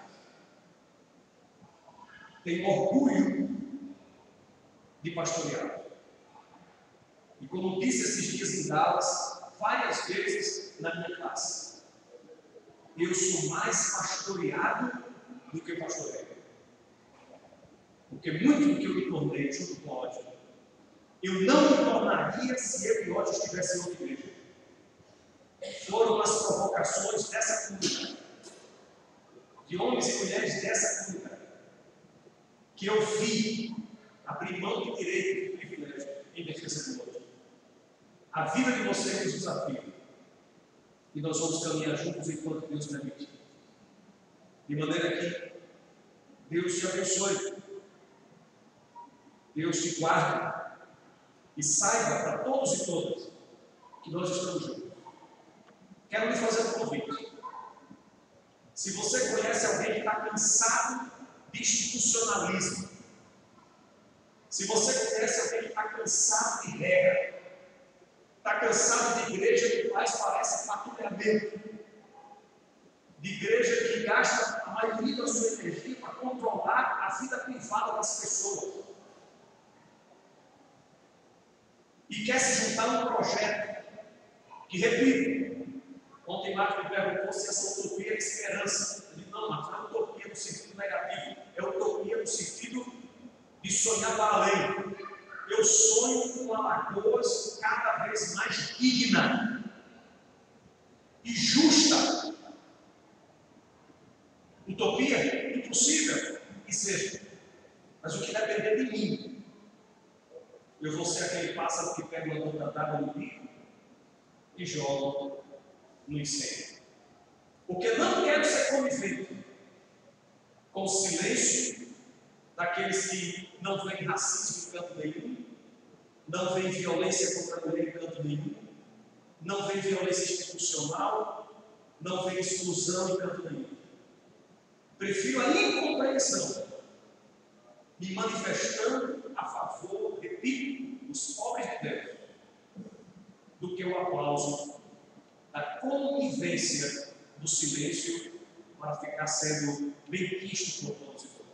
Tenho orgulho de pastorear. E como disse esses dias em Dallas, várias vezes na minha classe, eu sou mais pastoreado do que pastoreio. Porque muito do que eu me tornei junto com o ódio, eu não me tornaria se eu e o ódio estivessem em outra igreja. Foram as provocações dessa comunidade, de homens e mulheres dessa comunidade, que eu vi abrir mão de direito e privilégio em defesa do outro. A vida de vocês é um desafio. E nós vamos caminhar juntos enquanto Deus permite. De maneira que Deus te abençoe. Deus te guarde. E saiba para todos e todas que nós estamos juntos. Quero lhe fazer um convite. Se você conhece alguém que está cansado de institucionalismo, se você conhece alguém que está cansado de regra, está cansado de igreja que faz, parece patrulhamento, de igreja que gasta a maioria da sua energia para controlar a vida privada das pessoas, e quer se juntar a um projeto que, repito, ontem Marcos me perguntou se essa utopia é esperança. Eu disse, não, Marcos, não é utopia no sentido negativo, é utopia no sentido de sonhar para além. Eu sonho com uma Alagoas cada vez mais digna e justa. Utopia? Impossível que seja. Mas o que depender de mim, eu vou ser aquele pássaro que pega uma gota d'água no bico e joga no incêndio. Porque não quero ser conivente com o silêncio daqueles que não veem racismo em canto nenhum, não veem violência contra a mulher em canto nenhum, não veem violência institucional, não veem exclusão em canto nenhum. Prefiro a incompreensão, me manifestando a favor, repito, dos pobres de Deus, do que o aplauso da conivência do silêncio para ficar sendo bem quisto por todos e todas.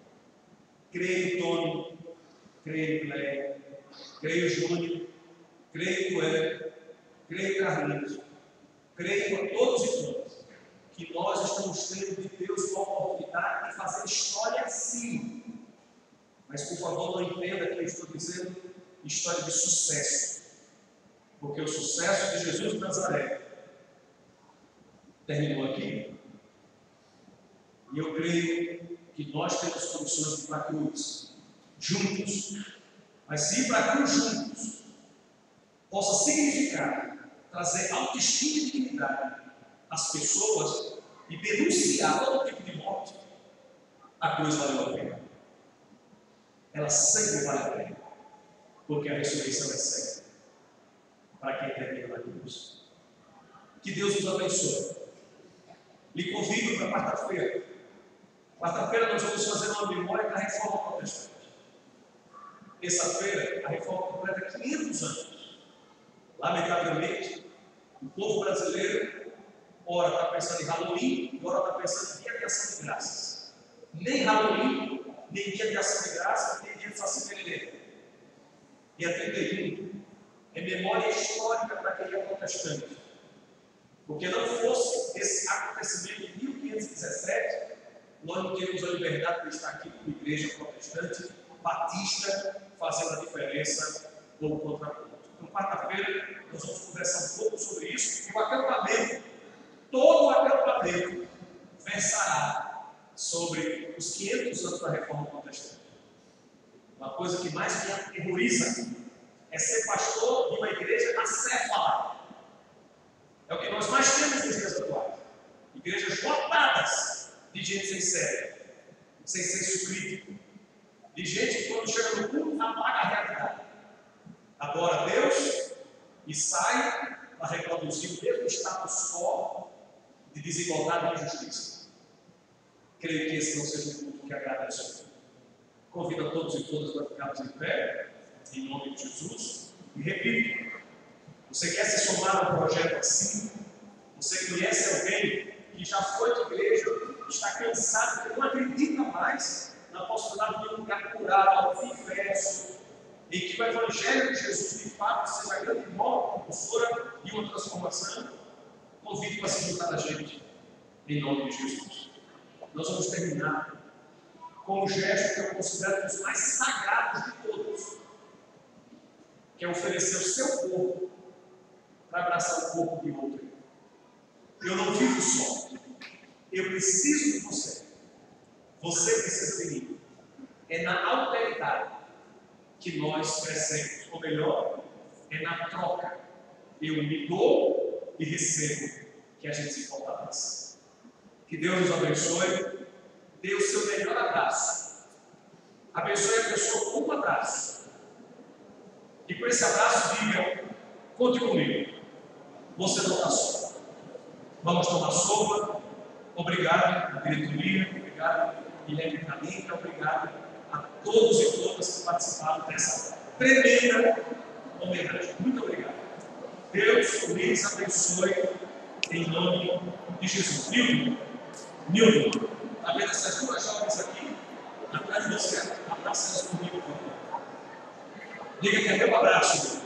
Creio, Tony, creio, Cleia, creio, Júnior, creio, Coelho, creio, Carlinhos, creio a todos e todas que nós estamos tendo de Deus uma oportunidade de fazer história sim. Mas, por favor, não entenda que eu estou dizendo história de sucesso. Porque o sucesso de Jesus de Nazaré terminou aqui. E eu creio que nós temos condições de ir para a cruz juntos. Mas se ir para a cruz juntos possa significar trazer autoestima e dignidade às pessoas e denunciar todo tipo de morte, a cruz valeu a pena. Ela sempre vale a pena. Porque a ressurreição é certa para quem termina na cruz. Que Deus nos abençoe. Lhe convido para quarta-feira. Quarta-feira nós vamos fazer uma memória da Reforma Protestante. Terça-feira, a Reforma completa quinhentos anos. Lamentavelmente, o povo brasileiro, ora está pensando em Halloween, ora está pensando em Dia de Ação de Graças. Nem Halloween, nem Dia de Ação de Graças, nem Dia de Saci Pererê. Dia trinta e um é memória histórica para quem é protestante. Porque não fosse esse acontecimento de mil quinhentos e dezessete, nós não teríamos a liberdade de estar aqui como igreja protestante, batista, fazendo a diferença ou o contraponto. Então, quarta-feira, nós vamos conversar um pouco sobre isso. E o acampamento, todo o acampamento, versará sobre os quinhentos anos da Reforma Protestante. Uma coisa que mais me aterroriza é ser pastor de uma igreja acéfala. É o que nós mais temos nos dias atuais. Igrejas lotadas de gente sem sério, sem senso crítico, de gente que quando chega no culto apaga a realidade. Adora a Deus e sai para reproduzir o mesmo status quo de desigualdade e injustiça. Creio que esse não seja um culto que agrada ao Senhor. Convido a todos e todas para ficarmos em pé, em nome de Jesus. E repito, você quer se somar a um projeto assim? Você conhece alguém que já foi de igreja, está cansado, que não acredita mais na possibilidade de um lugar curado, diverso, em que o Evangelho de Jesus de fato seja a grande mola e uma transformação? Convido para se juntar a gente, em nome de Jesus. Nós vamos terminar com um gesto que eu considero um dos mais sagrados de todos, que é oferecer o seu corpo para abraçar o corpo de outro. Eu não vivo só, eu preciso de você, você precisa de mim. É na alteridade que nós crescemos, ou melhor, é na troca. Eu me dou e recebo, que a gente se fortalece. Que Deus nos abençoe, dê o seu melhor abraço, abençoe a pessoa com um abraço, e com esse abraço diga: conte comigo, você não está só. Vamos tomar sopa. Obrigado, diretoria, obrigado, Guilherme Caminha, obrigado a todos e todas que participaram dessa tremenda homenagem. Muito obrigado. Deus lhes abençoe em nome de Jesus. Nilton, Nilton, está vendo essas duas jovens aqui? Atrás de você, abraça-as comigo, por favor. Diga que é meu abraço.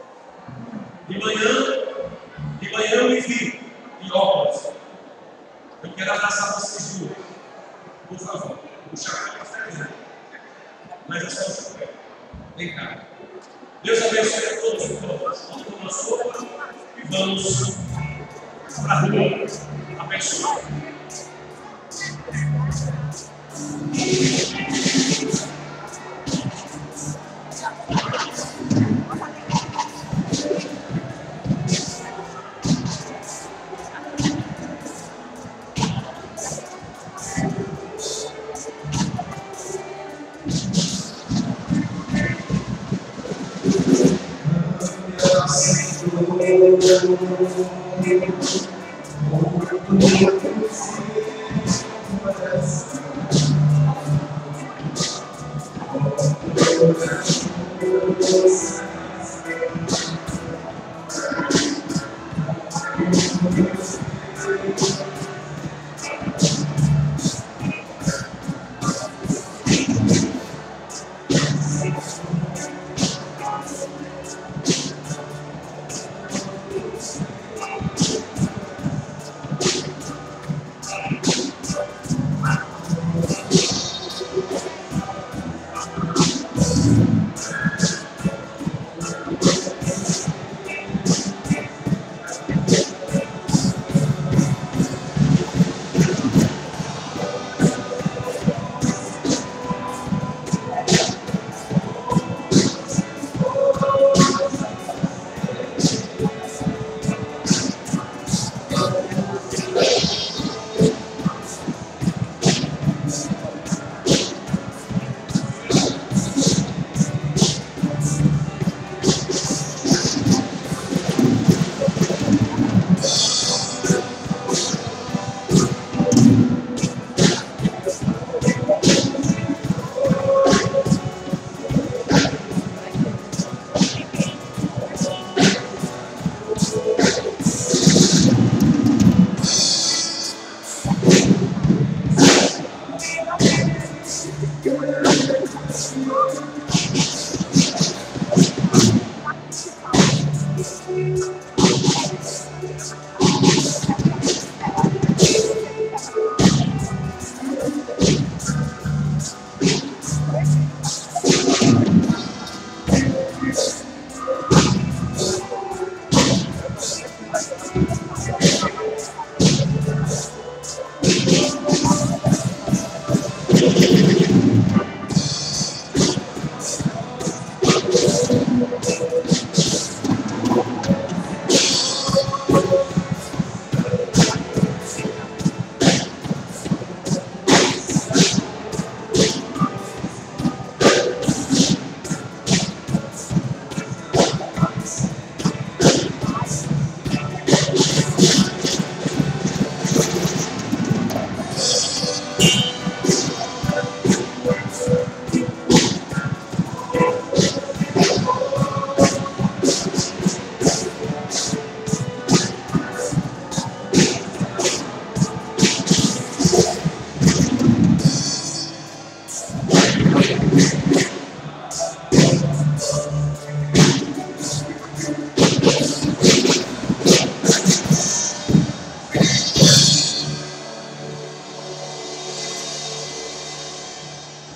De manhã, de manhã eu me vi de óculos. Eu quero abraçar vocês duas. Por favor, o chá é diferente. Mas é só o chapéu. Vem cá. Deus abençoe a todos e todas. Vamos tomar sopa e vamos para a rua. Abençoe.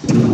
Amém.